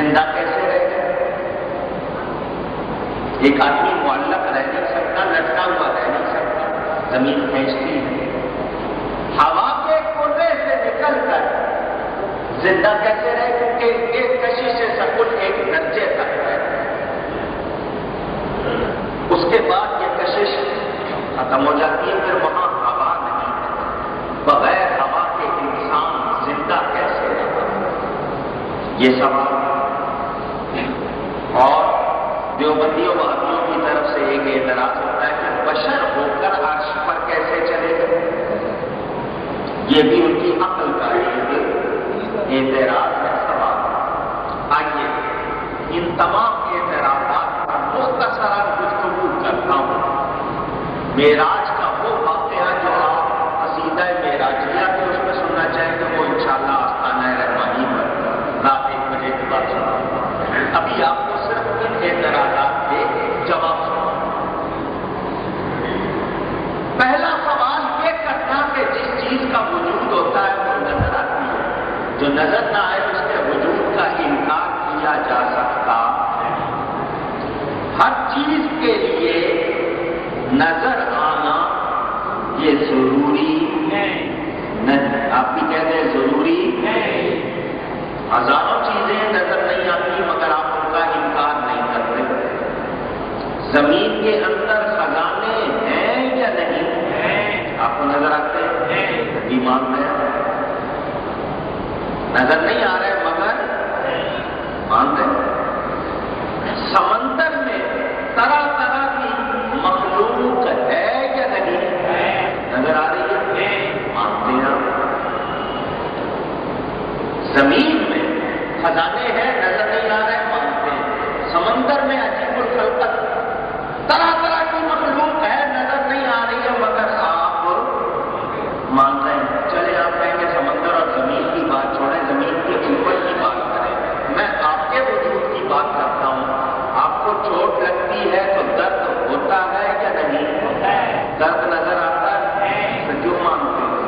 زندہ کیسے رہ گئے؟ ایک آدمی معلق رہ نہیں سکتا، لٹکا ہوا رہ نہیں سکتا، زمین کھینچتی ہے۔ ہوا کے کونے سے نکل کر زندہ کیسے رہے؟ کیونکہ ایک کشش سے سکول ایک درجے تک ہے، اس کے بعد یہ کشش ختم ہو جاتی ہے، پھر وہاں ہوا نہیں ہے۔ بغیر ہوا کے انسان زندہ کیسے رہے؟ یہ سوال۔ اور دیوبندیوں وہابیوں کی طرف سے ایک اعتراض ہوتا ہے کہ بشر ہو کر عرش پر کیسے چلے گئے؟ یہ بھی ان کی عقل کا ایک اعتراض ہے، سوال۔ آئیے ان تمام اعتراضات پر مختصراً گفتگو کرتا ہوں۔ معراج کا وہ واقعہ جو آپ قصیدہ معراجیہ کے اس میں سننا چاہیں گے، وہ انشاءاللہ آستانہ رحمانی پر رات 1 بجے کے بعد سنا۔ ابھی آپ کو صرف ان اعتراضات کے جواب سنا۔ پہلا سوال یہ کرنا کہ جس چیز کا وجود ہوتا ہے وہ نظر آتی ہے، جو نظر نہ آئے اس کے وجود کا انکار کیا جا سکتا ہے۔ ہر چیز کے لیے نظر آنا یہ ضروری نہیں، آپ بھی کہتے ہیں ضروری نہیں۔ ہزاروں چیزیں نظر نہیں آتی مگر آپ ان کا انکار نہیں کرتے۔ زمین کے اندر خزانے ہیں یا نہیں؟ آپ کو نظر آتے ہیں؟ ایمان میں نظر نہیں آ رہے مگر مانتے ہیں۔ سمندر میں طرح طرح کی مخلوق ہے یا نہیں؟ نظر آ رہی ہے، مانتے ہیں آپ۔ زمین میں خزانے ہیں، نظر نہیں آ رہے، مانتے ہیں۔ سمندر میں عجیب الخلقت طرح طرح کی مخلوق ہے، نظر نہیں آ رہی ہے مگر آپ مان رہے ہیں۔ چلے آپ کہیں گے سمندر اور زمین کی بات چھوڑیں، زمین کے اوپر کی بات کریں۔ میں آپ کے وجود کی بات کرتا ہوں۔ آپ کو چوٹ لگتی ہے تو درد ہوتا ہے یا نہیں؟ درد نظر آتا ہے تو کیوں مانتے ہیں؟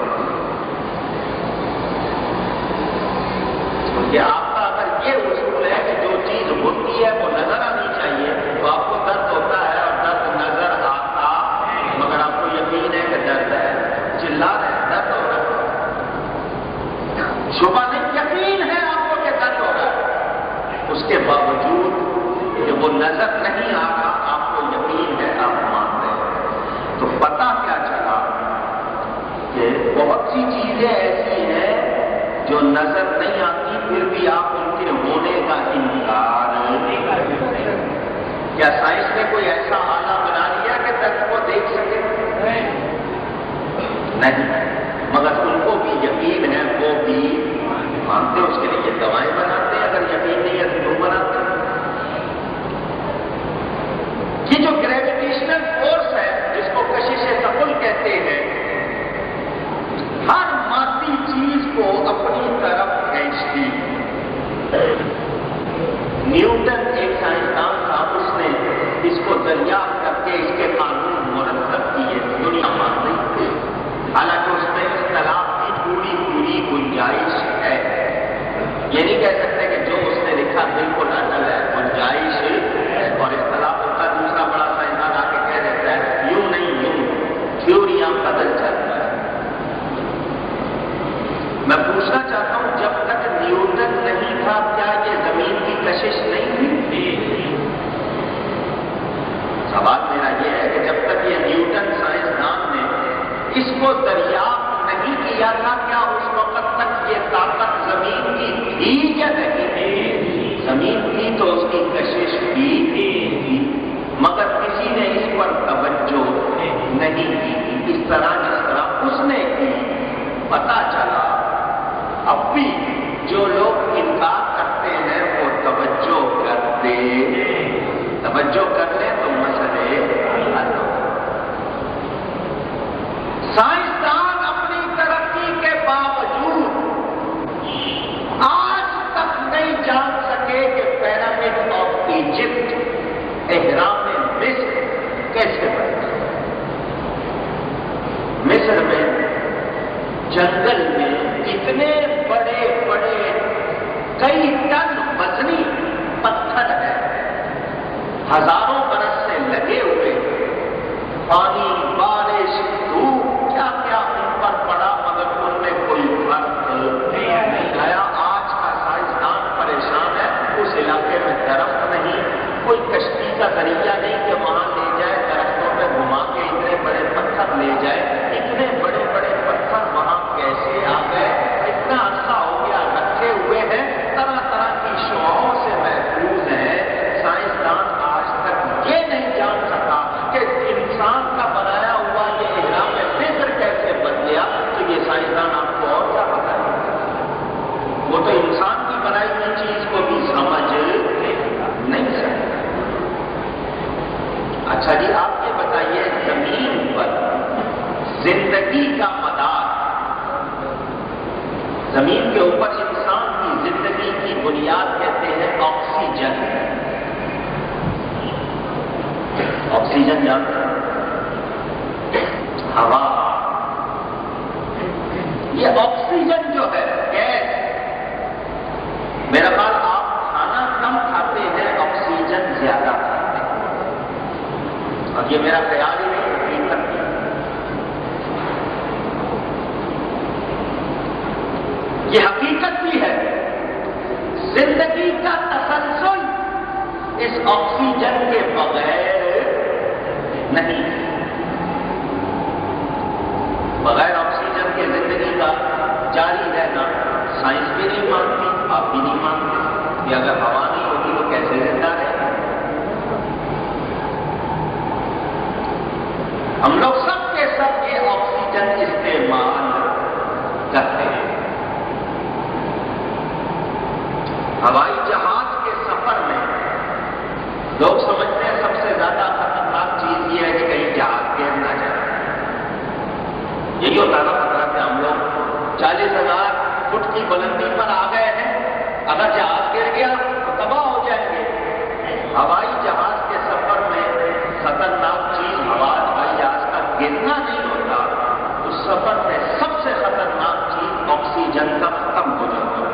کہ آپ کا اگر یہ اصول ہے کہ جو چیز ہوتی ہے وہ نظر آنی چاہیے، تو آپ کو درد ہوتا ہے اور درد نظر آتا مگر آپ کو یقین ہے کہ درد ہے، چلا رہے ہیں درد ہو رہا ہے، شبہ نہیں، یقین ہے آپ کو کہ درد ہو رہا ہے، اس کے باوجود کہ وہ نظر نہیں آ رہا آپ کو یقین ہے، آپ مان رہے ہیں۔ تو پتہ کیا چلا کہ بہت سی چیزیں ایسی ہیں جو نظر نہیں آتی پھر بھی آپ ان کے ہونے کا انکار نہیں کرتے۔ کیا سائنس نے کوئی ایسا آلہ بنا لیا کہ درد کو دیکھ سکے؟ نہیں، مگر ان کو بھی یقین ہے، وہ بھی مانتے، اس کے لیے دوائیں بناتے ہیں۔ اگر یقین نہیں ہے تو کیوں بناتے ہیں؟ یہ جو گریویٹیشنل فورس ہے جس کو کشش ثقل کہتے ہیں، ہر مادی چیز کو اپنی طرف کھینچتی۔ نیوٹن ایک سائنسدان تھا، اس نے اس کو دریافت کر کے اس کے قانون مرتب کیے، دنیا مان رہی۔ حالانکہ اس میں اختلاف کی پوری گنجائش ہے۔ یہ نہیں کہہ سکتے کہ جو اس نے لکھا بالکل اٹل ہے، گنجائش ہے، اور اختلاف کا دوسرا بڑا سائنسدان آ کے کہہ دیتا ہے یوں نہیں یوں، تھیوریاں بدل جاتی ہیں۔ میں پوچھنا چاہتا ہوں جب تک نیوٹن نہیں تھا کیا یہ زمین کی کشش نہیں تھی؟ سوال میرا یہ ہے کہ جب تک یہ نیوٹن سائنسدان نے اس کو دریافت نہیں کیا تھا کیا اس وقت تک یہ طاقت زمین کی تھی یا نہیں؟ زمین تھی تو اس کی کشش بھی تھی، مگر کسی نے اس پر توجہ نہیں کی اس طرح جس طرح اس نے کی۔ پتہ چلا اب بھی جو لوگ انکار کرتے ہیں وہ توجہ کرتے، توجہ کر لیں تو مسئلے حل ہو۔ سائنسدان اپنی ترقی کے باوجود آج تک نہیں جان سکے کہ پیرامڈ آف ایجپٹ، اہرام مصر کیسے بنے۔ مصر میں جنگل میں اتنے بڑے بڑے کئی ٹن وزنی ہزاروں برس سے لگے ہوئے، پانی، بارش، دھوپ، کیا کیا ان پر پڑا، مگر ان میں کوئی فرق نہیں آیا۔ آج کا سائنسدان پریشان ہے، اس علاقے میں درخت نہیں، کوئی کشتی کا ذریعہ نہیں کہ وہاں لے جائے، درختوں میں گھما کے اتنے بڑے پتھر لے جائے۔ اتنے بڑے بڑے پتھر وہاں کیسے آ گئے؟ اتنا عرصہ ہو گیا رکھے ہوئے ہیں، طرح طرح کی شعاعوں سے محفوظ ہیں۔ سائنسدان آج تک یہ نہیں جان سکا کہ انسان کا بنایا ہوا یہ احرام فطر کیسے بن گیا۔ تو یہ سائنسدان آپ کو اور کیا بتائے؟ وہ تو انسان کی بنائی ہوئی چیز کو بھی سمجھ نہیں سکتا۔ اچھا جی، آپ یہ بتائیے، زمین پر زندگی کا مدار، زمین کے اوپر انسان کی زندگی کی بنیاد کہتے ہیں آکسیجن۔ آکسیجن جانتے ہیں؟ ہوا۔ یہ آکسیجن جو ہے گیس، میرا خیال آپ کھانا کم کھاتے ہیں، آکسیجن زیادہ کھاتے ہیں، اور یہ میرا خیال ہی نہیں، حقیقت ہے۔ یہ حقیقت بھی ہے، زندگی کا تسلسل اس آکسیجن کے بغیر نہیں، بغیر آکسیجن کے زندگی کا جاری رہنا سائنس بھی نہیں مانتی، آپ بھی نہیں مانتے کہ اگر ہوا نہیں ہوگی تو کیسے زندہ رہے۔ ہم لوگ سب کے سب یہ آکسیجن استعمال کرتے ہیں۔ ہوائی جہاز کے سفر میں لوگ سمجھتے ہیں سب سے زیادہ خطرناک چیز یہ ہے کہ کہیں جہاز گر نہ جائے۔ یہی ہوتا نا خطرہ کہ ہم لوگ 40,000 فٹ کی بلندی پر آ گئے ہیں، اگر جہاز گر گیا تو تباہ ہو جائیں گے۔ ہوائی جہاز کے سفر میں خطرناک چیز ہوائی جہاز کا گرنا نہیں ہوتا، اس سفر میں سب سے خطرناک چیز آکسیجن کا ختم ہو جاتا ہے۔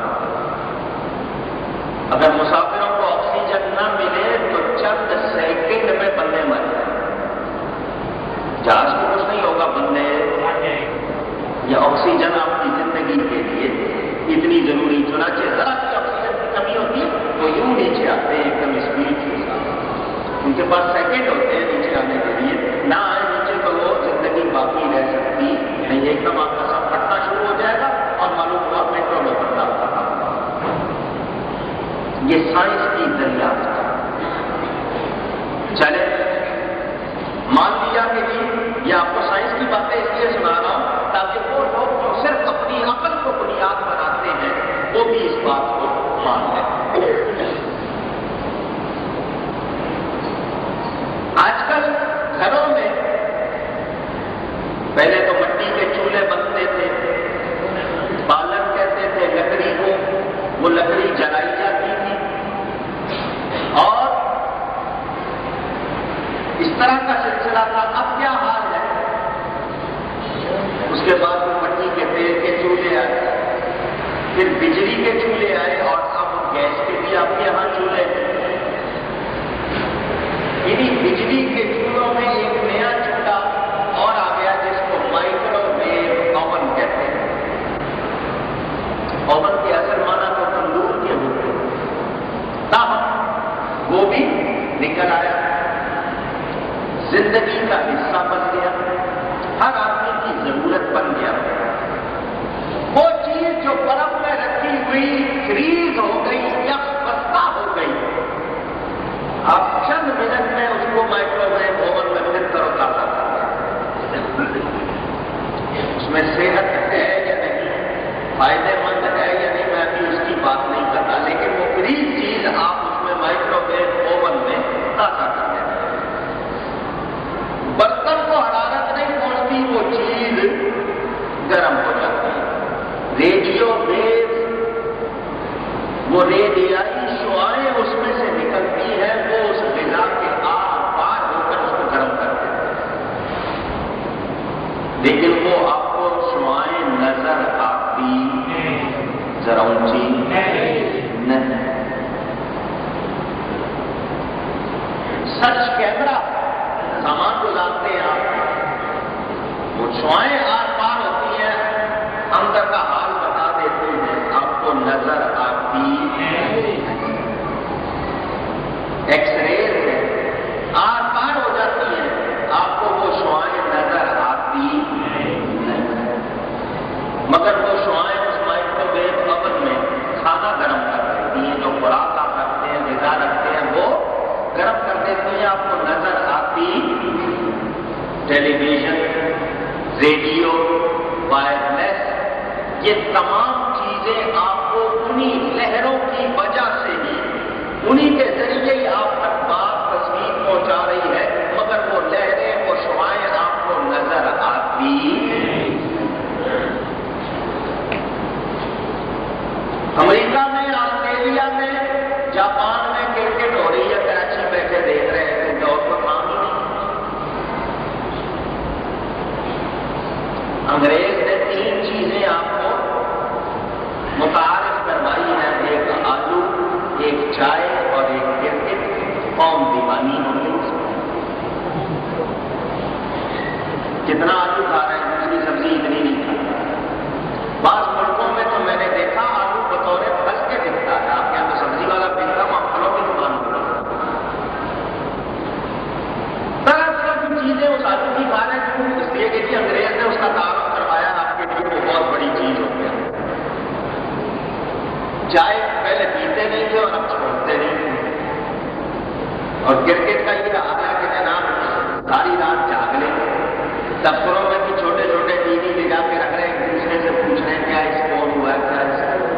اگر مسافروں کو آکسیجن نہ ملے تو چند سیکنڈ میں بندے مر جائیں۔ جہاز کو کچھ نہیں ہوگا، بندے۔ یہ آکسیجن آپ کی زندگی کے لیے اتنی ضروری، چنانچہ ذرا سی آکسیجن کی کمی ہوتی ہے وہ یوں نیچے آتے ہیں ایک دم اسپیڈ کے ساتھ، ان کے پاس سیکنڈ ہوتے ہیں نیچے آنے کے لیے، نہ آئے نیچے تو وہ زندگی باقی رہ سکتی نہیں، ایک دم آپ کا سب پھٹنا شروع ہو جائے گا اور معلوم ہوا منٹوں میں بدلاؤ کرنا۔ یہ سائنس کی دریافت ہے۔ چلے مان لیا کہ جی یہ آپ کو سائنس کی باتیں اس لیے سنا رہا ہوں تاکہ وہ لوگ جو صرف اپنی عقل کو بنیاد بناتے ہیں وہ بھی اس بات کو مان لیں۔ آج کل گھروں میں پہلے تو مٹی کے چولہے بنتے تھے، بالن کہتے تھے لکڑی کو، وہ لکڑی جلائی جاتی تھی، اور اس طرح کا سلسلہ تھا۔ اب کیا حال ہے؟ اس کے بعد مٹی کے تیل کے چولہے آئے، پھر بجلی کے چولہے آئے، اور اب گیس کے بھی آپ کے یہاں چولہے ہیں۔ انہیں بجلی کے چولہوں میں ایک نیا چولہا اور آ گیا جس کو مائکرو ویو اوون کہتے ہیں۔ اوون کے اصل معنی تو تندور کے ہوتے ہیں، تاہم وہ بھی نکل آیا، زندگی کا حصہ بن گیا، ہر آدمی کی ضرورت بن گیا۔ وہ چیز جو برف میں رکھی ہوئی فریز ہو گئی یا خستہ ہو گئی، آپ چند منٹ میں اس کو مائکرو ویو اوون میں پھر کرو تازہ کر دیں۔ اس میں صحت ہے یا نہیں، فائدے مند ہے یا نہیں، میں ابھی اس کی بات نہیں کرتا، لیکن وہ فریز چیز آپ اس میں مائکرو ویو اوون میں تازہ کر دیں۔ برتن کو حرارت نہیں پہنچتی، وہ چیز گرم ہو جاتی ہے۔ ریڈیو ویو، وہ ریڈیائی شعاعیں اس میں سے نکلتی ہیں، وہ اس غذا کے آر پار ہو کر اس کو گرم کر دیتے ہیں، لیکن وہ آپ کو شعاعیں نظر آتی ذرا اونچی نہیں۔ اندر کا حال بتا دیتے ہیں، آپ کو نظر آتی ایکس ریز ہے، آر پار ہو جاتی ہیں، آپ کو وہ شعائیں نظر آتی مگر وہ شعائیں اس مائکرو ویو اوون میں کھانا گرم کر دیتی ہیں، جو خوراک آپ رکھتے ہیں، غذا رکھتے ہیں، وہ گرم کر دیتی ہیں، آپ کو نظر آتی ٹیلی ویژن، ریڈیو، وائرلیس، یہ تمام چیزیں آپ کو انہی لہروں کی وجہ سے ہی، انہی کے ذریعے ہی آپ تک بات تصویر پہنچا رہی ہے، مگر وہ لہریں، وہ شعائیں آپ کو نظر آتی۔ امریکہ میں، آسٹریلیا میں، جاپان میں کرکٹ ہو رہی ہے، کراچی بیٹھے دیکھ رہے ہیں، دور کو کام ہی نہیں۔ انگریز نے 3 چیزیں آپ کو متعارف کروائی ہیں، ایک آلو، ایک چائے اور ایک کرکٹ، قوم دیوانی ہو گئی۔ کتنا آلو کھا رہے ہیں، دوسری سبزی اتنی نہیں کھا رہے۔ بعض ملکوں میں تو میں نے دیکھا آلو بطور پھل کے دکھتا ہے، آپ کے یہاں تو سبزی والا بکتا ہے، وہاں پھلوں کی دکان ہوتا ہے۔ طرح طرح کی چیزیں اس آلو کی کھا رہے ہیں، اس لیے کہ انگریز نے اس کا تعارف کروایا، آپ کے لیے وہ بہت بڑی چیز ہو گیا۔ چائے پہلے پیتے نہیں تھے اور اب چھوڑتے نہیں تھے، اور کرکٹ کا یہ حال ہے کہ جناب ساری رات جاگ لیں، دفتروں میں بھی چھوٹے چھوٹے ٹی وی لے جا کے رکھ رہے ہیں، ایک دوسرے سے پوچھ رہے ہیں کیا اسکور ہوا ہے، کیا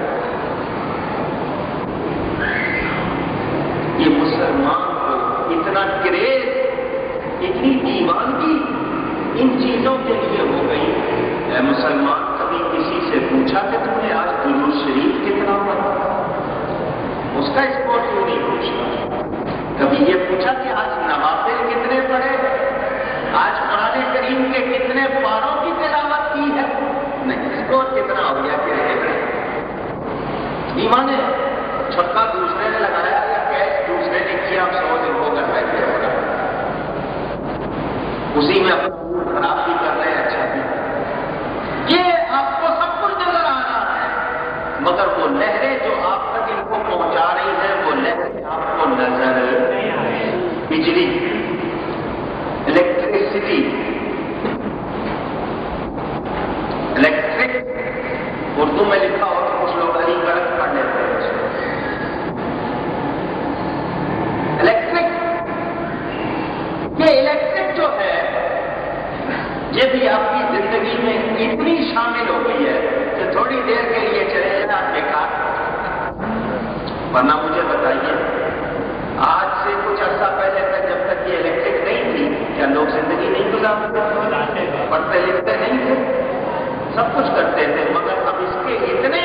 یہ مسلمان کو اتنا کریز، اتنی دیوانگی ان چیزوں کے لیے ہو گئی۔ اے مسلمان، کبھی کسی سے پوچھا کہ تم نے آج درود شریف کتنا پڑھا؟ اس کا اسکور کیوں نہیں پوچھا؟ کبھی یہ پوچھا کہ آج نوافل کتنے پڑھے، آج قرآن کریم کے کتنے پاروں کی تلاوت کی ہے؟ نہیں، اسکور کتنا ہو گیا کہ ایمان ہے، چھکا دوسرے نے لگایا یا کیچ دوسرے نے کیا، آپ 100 دن ہو کر بیٹھے ہو رہا، اسی میں اپنا موڈ خراب بھی کر رہے ہیں، اچھا بھی۔ یہ آپ کو سب کچھ نظر آ رہا ہے، مگر وہ لہریں جو آپ تک ان کو پہنچا رہی ہیں، وہ لہریں آپ کو نظر، بجلی، الیکٹرسٹی، الیکٹرک اردو میں لکھا ہو تو کچھ لوگ علی گڑھ پڑھ لیتے ہیں، الیکٹرک، یہ الیکٹرک جو ہے یہ بھی آپ کی زندگی میں اتنی شامل ہو گئی ہے کہ تھوڑی دیر کے لیے چلے جانا بیکار، ورنہ مجھے بتائیے آج سے کچھ عرصہ پہلے تک جب تک یہ الیکٹرک نہیں تھی، کیا لوگ زندگی نہیں گزارتے، پڑھتے لکھتے نہیں تھے، سب کچھ کرتے تھے، مگر اب اس کے اتنے